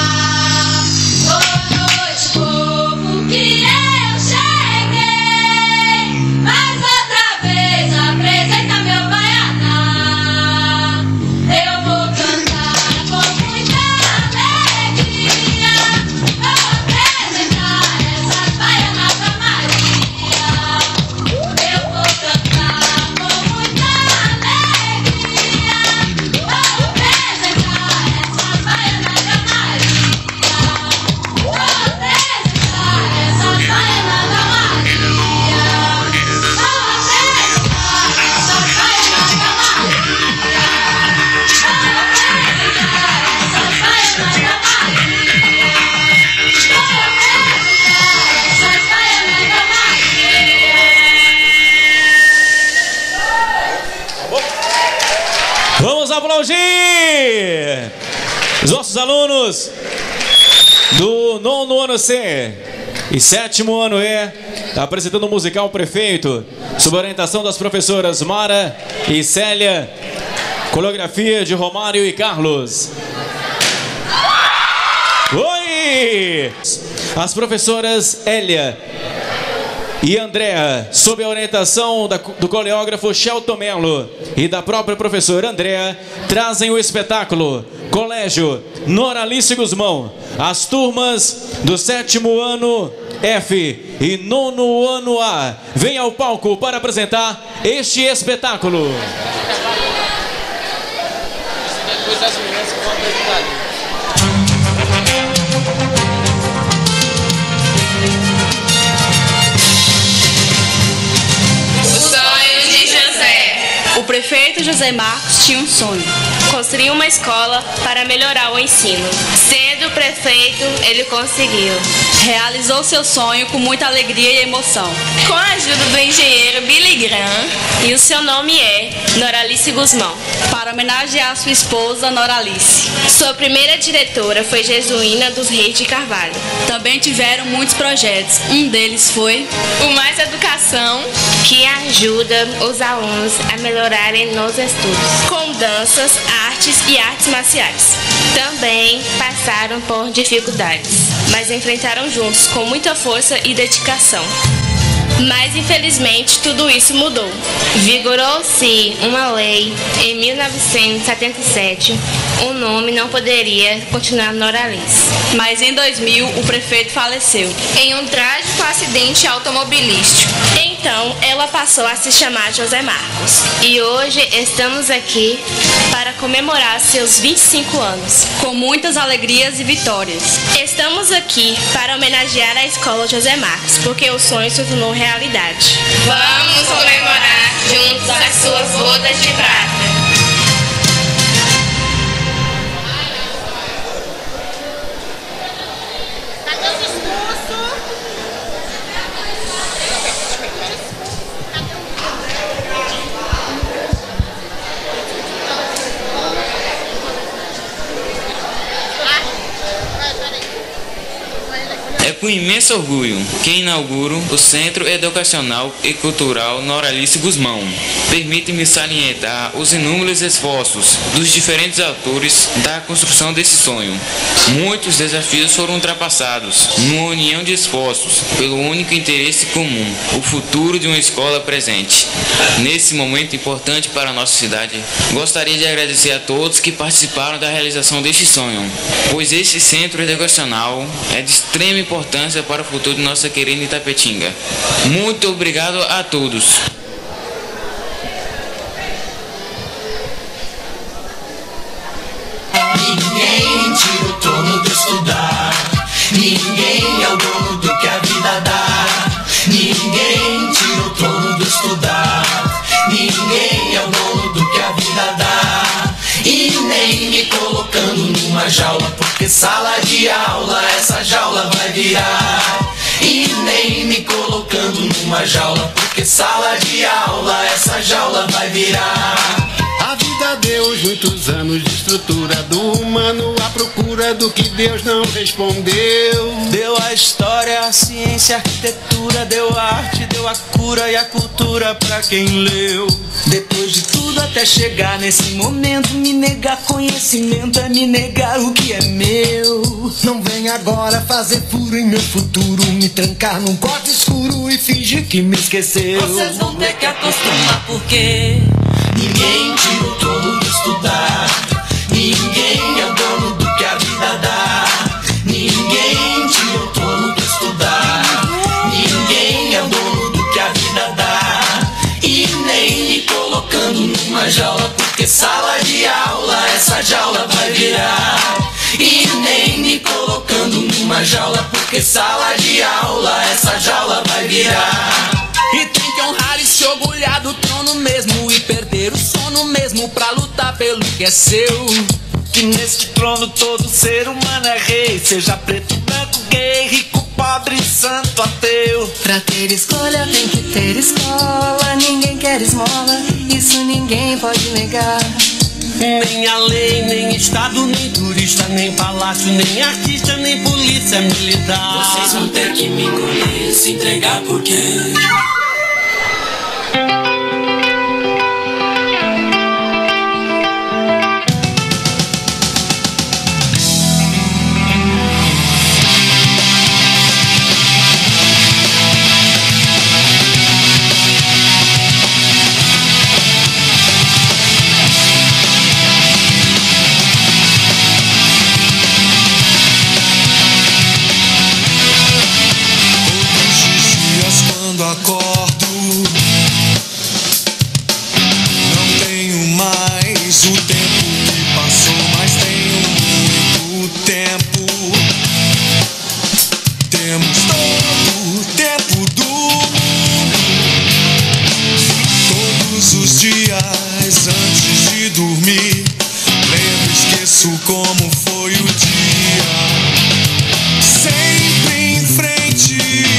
Boa noite, povo, que eu cheguei. Mais outra vez apresenta meu baiana. Eu vou cantar com muita alegria. Vou apresentar essas baianas da Maria. Eu vou cantar com muita alegria. Vou apresentar essas baianas da Maria. Vou apresentar essas baianas da Maria. Vou apresentar essas baianas da Vamos aplaudir os nossos alunos do nono ano C e sétimo ano E, apresentando o musical Prefeito, sob a orientação das professoras Mara e Célia, coreografia de Romário e Carlos. Oi! As professoras Hélia e Andréa, sob a orientação da, do coreógrafo Shelton Mello e da própria professora Andréa, trazem o espetáculo Colégio Noralice Guzmão. As turmas do sétimo ano F e nono ano A vêm ao palco para apresentar este espetáculo. O prefeito José Marcos tinha um sonho: construir uma escola para melhorar o ensino. Sendo prefeito, ele conseguiu. Realizou seu sonho com muita alegria e emoção. Com a ajuda do engenheiro Billy Graham, e o seu nome é Noralice Guzmão. Para homenagear sua esposa Noralice. Sua primeira diretora foi Jesuína dos Reis de Carvalho. Também tiveram muitos projetos. Um deles foi o Mais Educação, que ajuda os alunos a melhorarem nos estudos, com danças, artes e artes marciais. Também passaram por dificuldades, mas enfrentaram juntos com muita força e dedicação. Mas infelizmente tudo isso mudou. Vigorou-se uma lei em mil novecentos e setenta e sete. O nome não poderia continuar Noralice. Mas em dois mil o prefeito faleceu em um trágico acidente automobilístico. Então ela passou a se chamar José Marcos. E hoje estamos aqui para comemorar seus vinte e cinco anos, com muitas alegrias e vitórias. Estamos aqui para homenagear a escola José Marcos, porque o sonho se tornou realidade. Vamos comemorar juntos as suas bodas de prata. com imenso orgulho que inauguro o Centro Educacional e Cultural Noralice Guzmão. Permite-me salientar os inúmeros esforços dos diferentes autores da construção desse sonho. Muitos desafios foram ultrapassados numa união de esforços pelo único interesse comum, o futuro de uma escola presente. Nesse momento importante para a nossa cidade, gostaria de agradecer a todos que participaram da realização deste sonho, pois esse centro educacional é de extrema importância para o futuro de nossa querida Itapetinga. Muito obrigado a todos. Ninguém tira o trono de estudar. Ninguém é o dono do que a vida dá. Ninguém tira o trono de estudar. Ninguém é o dono do que a vida dá. E nem me colocando numa jaula, porque sala de aula essa jaula vai virar. E nem me colocando numa jaula, porque sala de aula essa jaula vai virar. A vida deu muitos anos de estrutura do humano à procura do que Deus não respondeu. Deu a história, a ciência, a arquitetura, deu a arte, deu a cura e a cultura pra quem leu. Depois de tudo até chegar nesse momento, me negar conhecimento é me negar o que é meu. Não vem agora fazer furo em meu futuro, me trancar num quarto escuro e fingir que me esqueceu. Vocês vão ter que acostumar porque ninguém tira o trono de estudar. Ninguém é o dono do que a vida dá. Ninguém tira o trono de estudar. Ninguém é o dono do que a vida dá. E nem me colocando numa jaula, porque sala de aula essa jaula vai virar. E nem me colocando numa jaula, porque sala de aula essa jaula vai virar. E tem que honrar e se orgulhar do trono mesmo, e perder o sono mesmo pra lutar pelo que é seu. Que neste trono todo ser humano é rei, seja preto, branco, gay, rico, pobre, santo, ateu. Pra ter escolha tem que ter escola, ninguém quer esmola, isso ninguém pode negar. Nem a lei, nem estado, nem turista, nem palácio, nem artista, nem polícia militar. Vocês vão ter que me engolir, se entregar porque acordo, não tenho mais o tempo que passou, mas tenho muito tempo. Temos todo o tempo do mundo. Todos os dias antes de dormir, lembro, esqueço como foi o dia. Sempre em frente.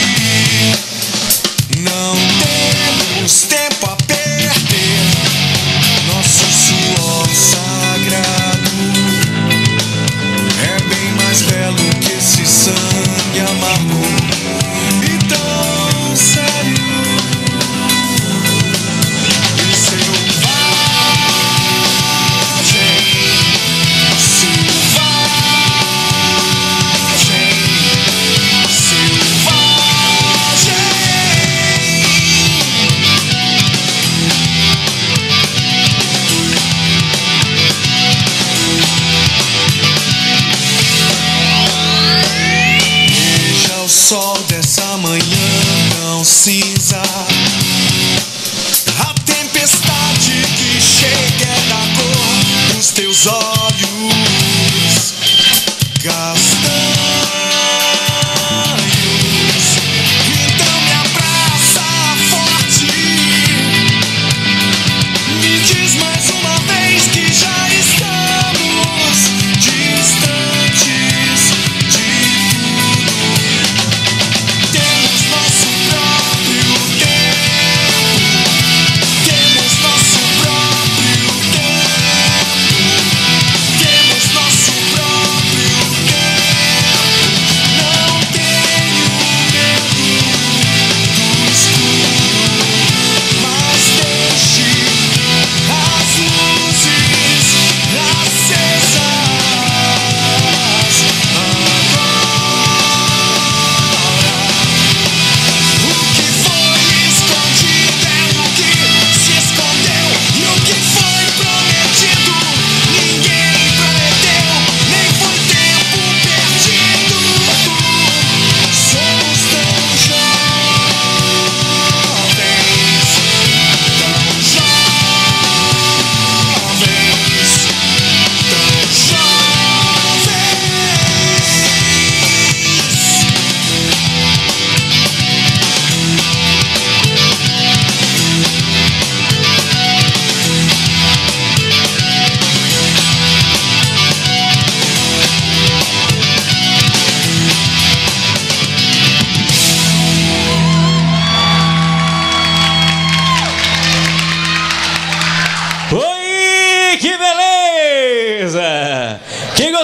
Não temos tempo a perder. Nosso suor sagrado é bem mais belo que esse sangue amargo e tão sério. E selvagem, selvagem, selvagem. O sol dessa manhã tão cinza, a tempestade que chega é da cor dos teus olhos castanhos. Então me abraça forte, me diz mais uma vez que já estamos distantes de tudo. Temos nosso próprio tempo.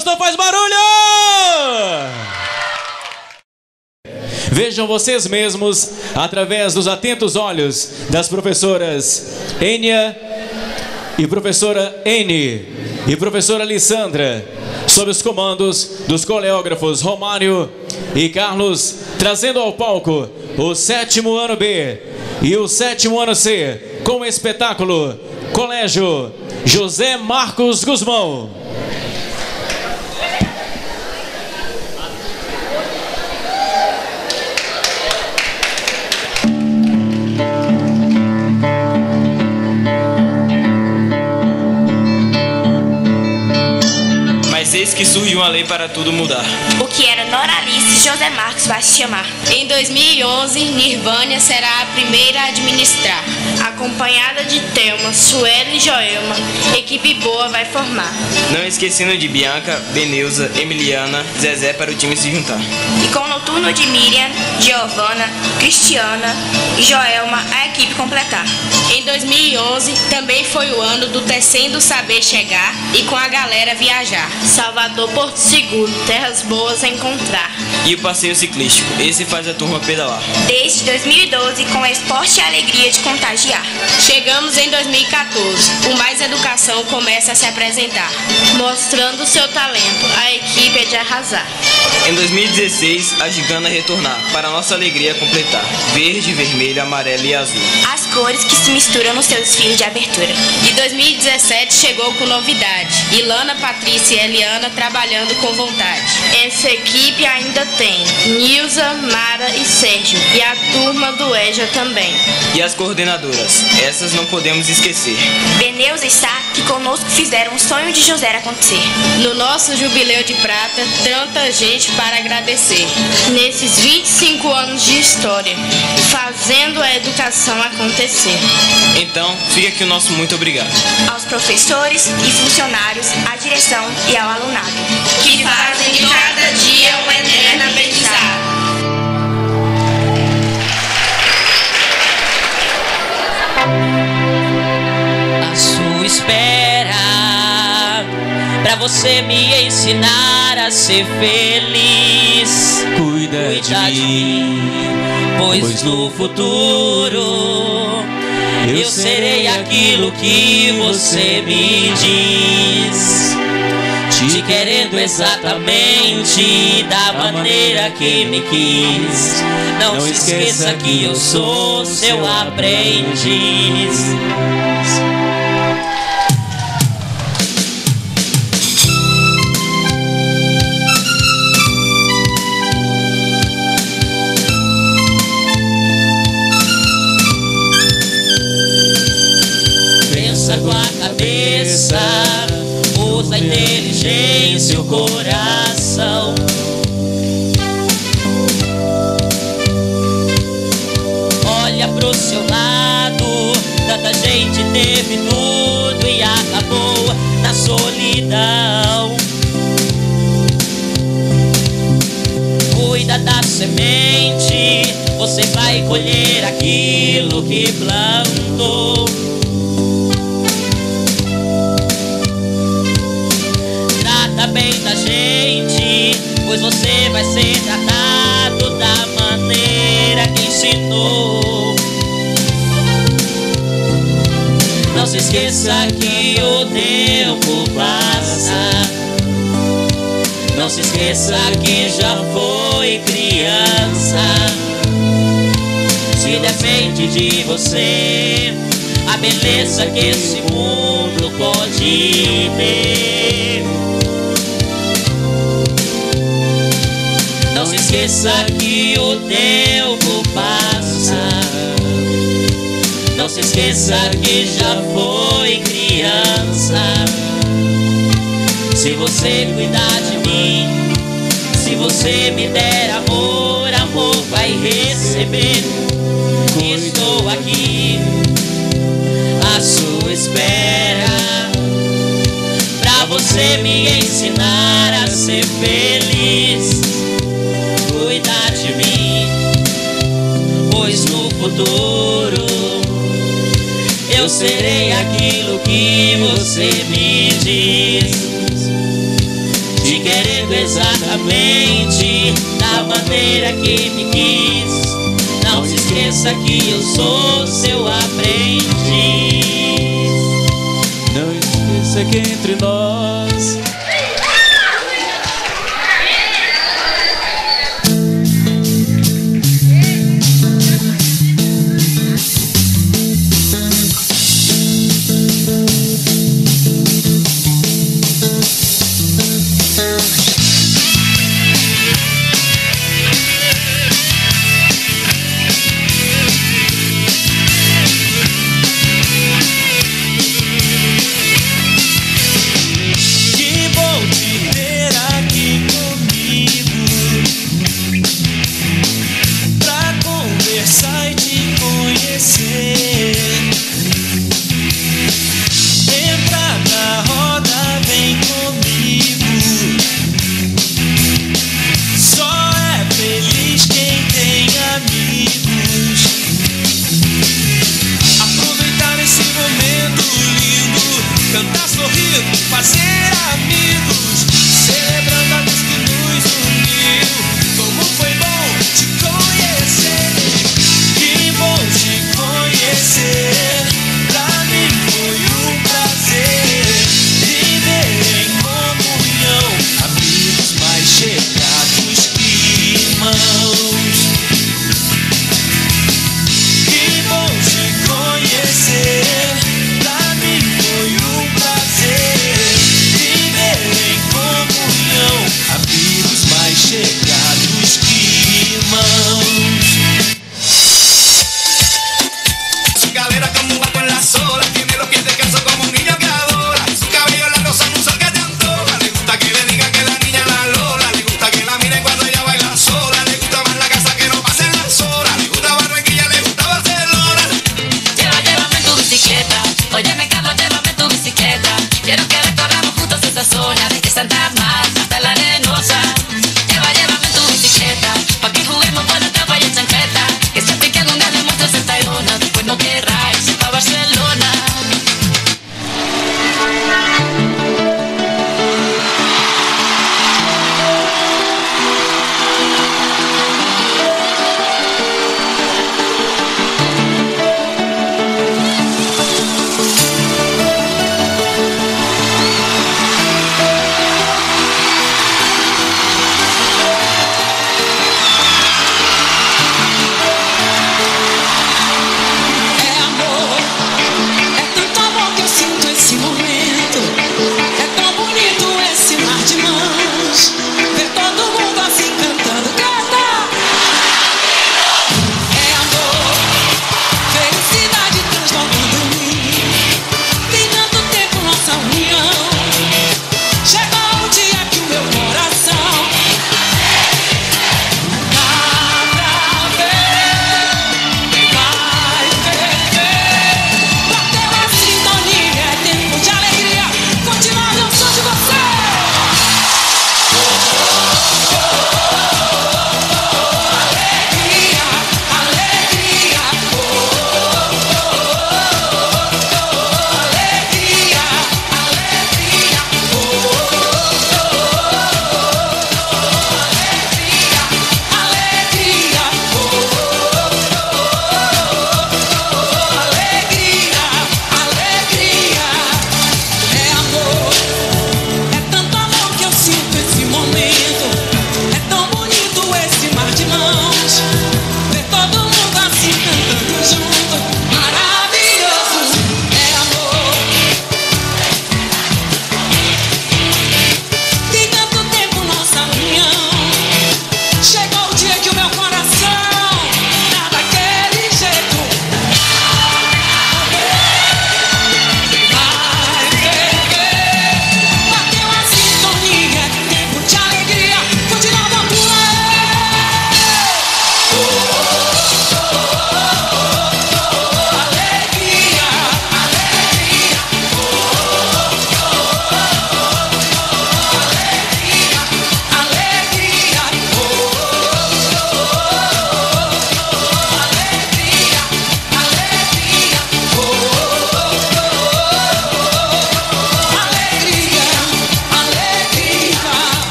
gostou, faz barulho! Vejam vocês mesmos, através dos atentos olhos das professoras Enia e professora N e professora Lissandra, sob os comandos dos coreógrafos Romário e Carlos, trazendo ao palco o sétimo ano B e o sétimo ano C, com o espetáculo Colégio José Marcos Guzmão. Mas eis que surge uma lei para tudo mudar. O que era Noralice, José Marcos vai se chamar. Em dois mil e onze, Nirvânia será a primeira a administrar. Acompanhada de Thelma, Sueli e Joelma, equipe boa vai formar. Não esquecendo de Bianca, Beneuza, Emiliana, Zezé para o time se juntar. E com o noturno de Miriam, Giovana, Cristiana e Joelma, a equipe completar. Em dois mil e onze, também foi o ano do Tecendo Saber Chegar e com a galera viajar. Salvador, Porto Seguro, terras boas a encontrar. E o passeio ciclístico, esse faz a turma pedalar. Desde dois mil e doze, com esporte e alegria de contagiar. Chegamos em dois mil e quatorze, o Mais Educação começa a se apresentar. Mostrando seu talento, a equipe é de arrasar. Em dois mil e dezesseis, a Gigana retornar, para nossa alegria completar. Verde, vermelho, amarelo e azul. As cores que se misturam nos seus desfiles de abertura. E dois mil e dezessete chegou com novidade. Ilana, Patrícia e Eliana trabalhando com vontade. Essa equipe ainda tem Nilza, Mara e Sérgio. E a turma do EJA também. E as coordenadoras, essas não podemos esquecer. Beneuza está, que conosco fizeram o sonho de José acontecer. No nosso jubileu de prata, tanta gente para agradecer. Nesses vinte e cinco anos de história, fazendo a educação acontecer. Então, fica aqui o nosso muito obrigado. Aos professores e funcionários, à direção e ao alunado, que fazem de cada dia um eterno aprendizado. À sua espera, pra você me ensinar a ser feliz. Cuida, Cuida de mim, pois, pois no futuro eu, eu serei aquilo que você me diz. Te querendo exatamente da maneira que me quis. Não, Não se esqueça que eu sou seu aprendiz. Pensa com a cabeça, usa a inteligência e o coração. Olha pro seu lado, tanta gente teve tudo e acabou na solidão. Cuida da semente, você vai colher aquilo que plantou. Trata bem da gente, pois você vai ser tratado da maneira que ensinou. Não se esqueça que o tempo passa. Não se esqueça que já foi criança. Se depende de você a beleza que esse mundo pode ter. Não se esqueça que o tempo passa. Não se esqueça que já foi criança. Se você cuidar de mim, se você me der amor, amor vai receber. Estou aqui à sua espera, pra você me ensinar a ser feliz. Cuidar de mim, pois no futuro eu serei aquilo que você me diz. Te querendo exatamente da maneira que me quis. Não se esqueça que eu sou seu aprendiz. Não esqueça que entre nós que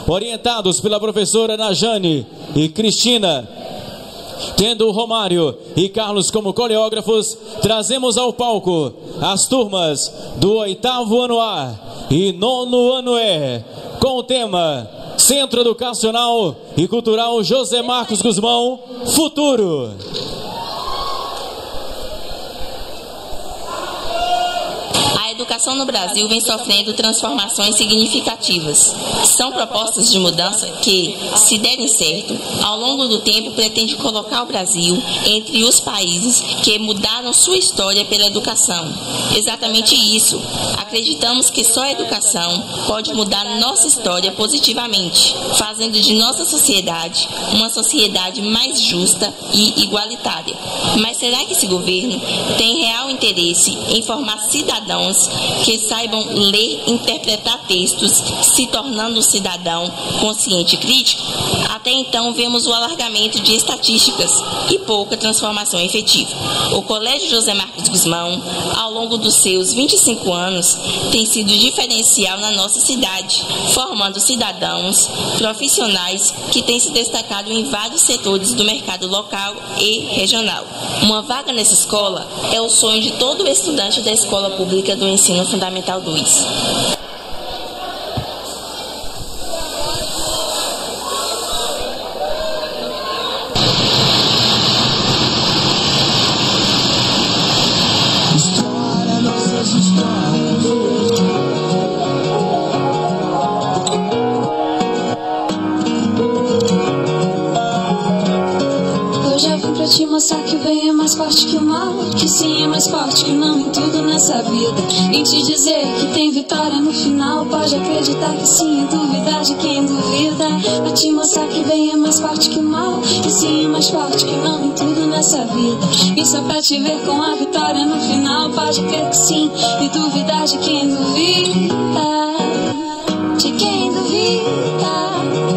orientados pela professora Najane e Cristina, tendo Romário e Carlos como coreógrafos, trazemos ao palco as turmas do oitavo ano A e nono ano E, com o tema Centro Educacional e Cultural José Marcos Guzmão, Futuro. A educação no Brasil vem sofrendo transformações significativas. São propostas de mudança que, se derem certo, ao longo do tempo pretende colocar o Brasil entre os países que mudaram sua história pela educação. Exatamente isso. Acreditamos que só a educação pode mudar nossa história positivamente, fazendo de nossa sociedade uma sociedade mais justa e igualitária. Mas será que esse governo tem real interesse em formar cidadãos que saibam ler e interpretar textos, se tornando um cidadão consciente e crítico? Até então vemos o alargamento de estatísticas e pouca transformação efetiva. O Colégio José Marcos Guzmão, ao longo dos seus vinte e cinco anos, tem sido diferencial na nossa cidade, formando cidadãos profissionais que têm se destacado em vários setores do mercado local e regional. Uma vaga nessa escola é o sonho de todo estudante da Escola Pública do Ensino Fundamental dois. Te mostrar que o bem é mais forte que o mal, que sim é mais forte que não em tudo nessa vida. E te dizer que tem vitória no final, pode acreditar que sim e duvidar de quem duvida. Pra te mostrar que o bem é mais forte que o mal, que sim é mais forte que não em tudo nessa vida. E só pra te ver com a vitória no final, pode crer que sim e duvidar de quem duvida. De quem duvida.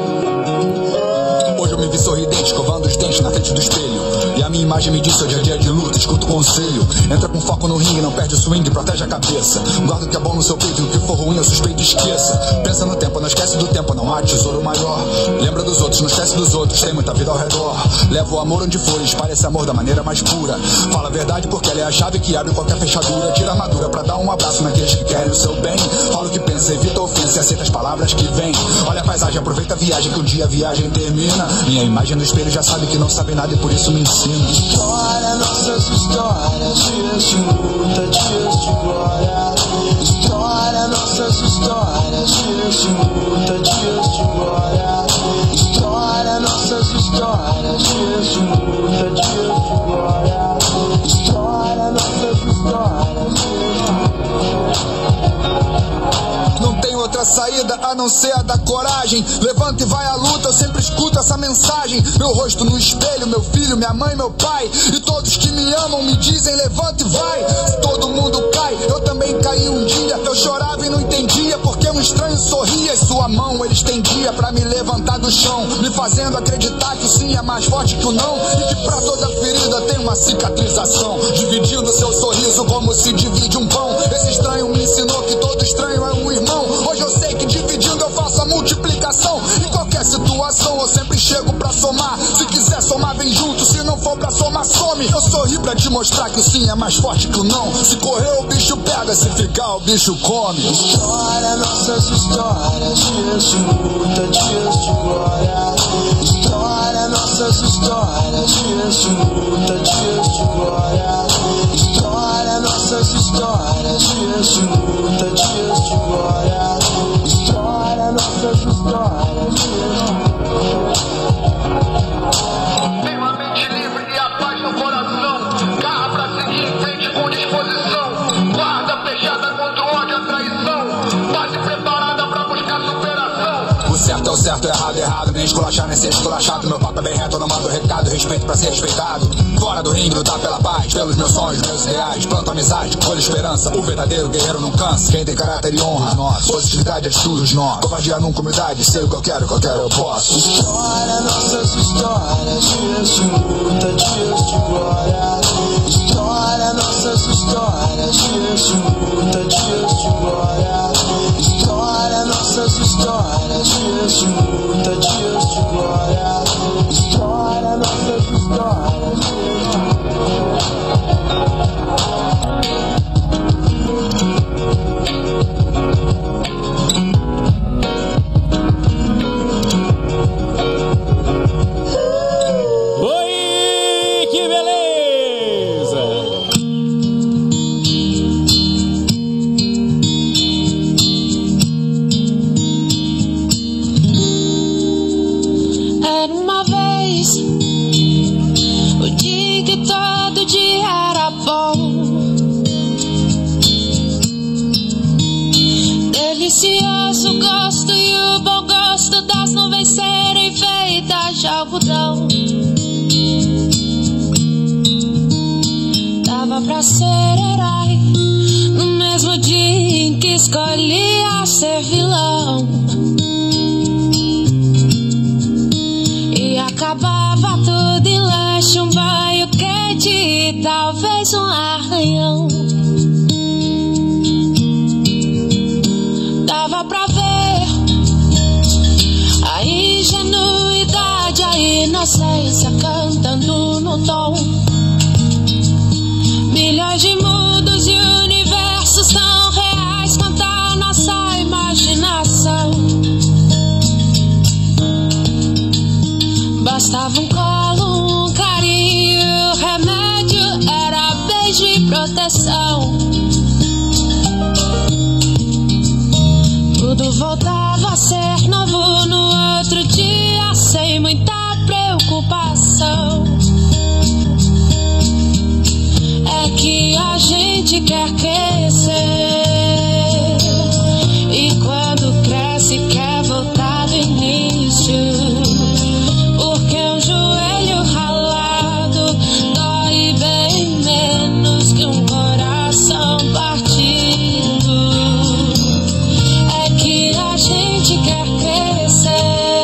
Hoje eu me vi sorridente, escovando os dentes na frente do espelho. E a minha imagem me diz: hoje é dia de luta, escuta o conselho. Entra com foco no ringue, não perde o swing, protege a cabeça. Guarda o que é bom no seu peito e o que for ruim eu suspeito, esqueça. Pensa no tempo, não esquece do tempo, não há tesouro maior. Lembra dos outros, não esquece dos outros, tem muita vida ao redor. Leva o amor onde for, espalha esse amor da maneira mais pura. Fala a verdade porque ela é a chave que abre qualquer fechadura. Tira a armadura pra dar um abraço naqueles que querem o seu bem. Fala o que pensa, evita a ofensa e aceita as palavras que vêm. Olha a paisagem, aproveita a viagem que um dia a viagem termina. Minha imagem no espelho já sabe que não sabe nada e por isso me ensina. História, nossas histórias, dias de luta, dias de glória. História, nossas histórias, dias de luta, dias de glória. História, nossas histórias, dias de luta, dias de glória. História, nossas histórias, dias de glória. Não tem outra saída a não ser a da coragem. Levanta e vai à luta, eu sempre escuto essa mensagem. Meu rosto no espelho, meu filho, minha mãe, meu pai. E todos que me amam me dizem: levanta e vai. Se todo mundo cai, eu também caí um dia. Eu chorava e não entendia porque um estranho sorria. E sua mão ele estendia pra me levantar do chão, me fazendo acreditar que o sim é mais forte que o não. E que pra toda ferida tem uma cicatrização, dividindo seu sorriso como se divide um pão. Esse estranho me ensinou que todo estranho é um irmão. Hoje eu sei que dividindo eu faço a multiplicação. Em qualquer situação eu sempre chego pra somar. Se quiser somar vem junto, se não for pra somar some. Eu sorri pra te mostrar que o sim é mais forte que o não. Se correr o bicho pega, se ficar o bicho come. História, nossas histórias, dias de luta, dias de glória. História, nossas histórias, dias de luta, dias de glória. História, nossas histórias, dias de luta, dias de glória. História, nossas histórias, dias de glória. Tenho a mente livre e a paz no coração. Garra pra seguir em frente com disposição. Guarda fechada contra o ódio e a traição. Base preparada pra buscar superação. O certo é o certo, o errado é errado. Nem esculachar, nem ser esculachado. Meu papo é bem reto, eu não mando recado. Respeito pra ser respeitado. Fora do ringue, lutar pela paz. Pelos meus sonhos, meus ideais. Planto amizade, colho esperança. O verdadeiro guerreiro não cansa. Quem tem caráter e honra, nós. Positividade, atitudes, nós. Covardia nunca humildade. Sei o que eu quero, o que eu quero eu posso. História, nossas histórias, dias de luta, dias de glória. História, nossas histórias, dias de luta, dias de glória. História, nossas histórias, dias dias de luta, dias de glória. História, nossas histórias. Oi, que beleza! Era uma vez o dia que todo dia era bom, delicioso gosto e o bom gosto das nuvens serem feitas de algodão. Dava pra ser herói no mesmo dia em que escolhia ser vilão. E acabava tudo em lanche, um banho quente e talvez um arranhão. Dava pra ver a ingenuidade, a inocência cantando no tom. Milhões de mundos e universos tão reais quanto a nossa imaginação. Bastava um colo, um carinho, remédio era beijo e proteção. Tudo voltava a ser novo no outro dia, sem muita preocupação. É que a gente quer crescer, e quando cresce quer voltar do início. Porque um joelho ralado dói bem menos que um coração partido. É que a gente quer crescer,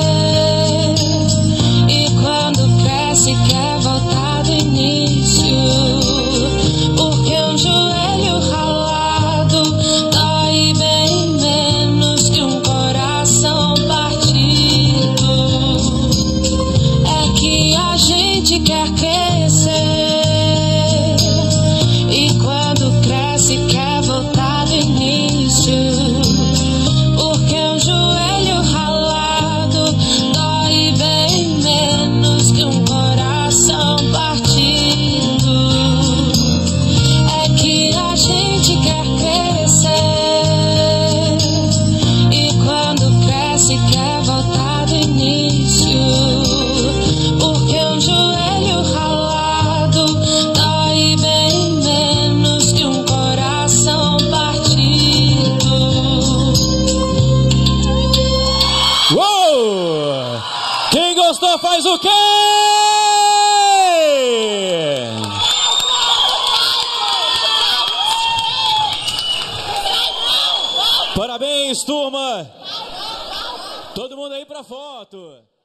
e quando cresce quer voltar do início. Porque um joelho ralado dói bem menos que um coração partido. É que a gente quer crescer, e quando cresce quer voltar do início. Porque um joelho ralado dói bem menos que um coração partido. É que a gente quer crescer, e quando cresce quer voltar do início. Porque um joelho ralado dói bem menos que um coração partido. Uou! Quem gostou faz o quê? Parabéns, turma! Todo mundo aí pra foto!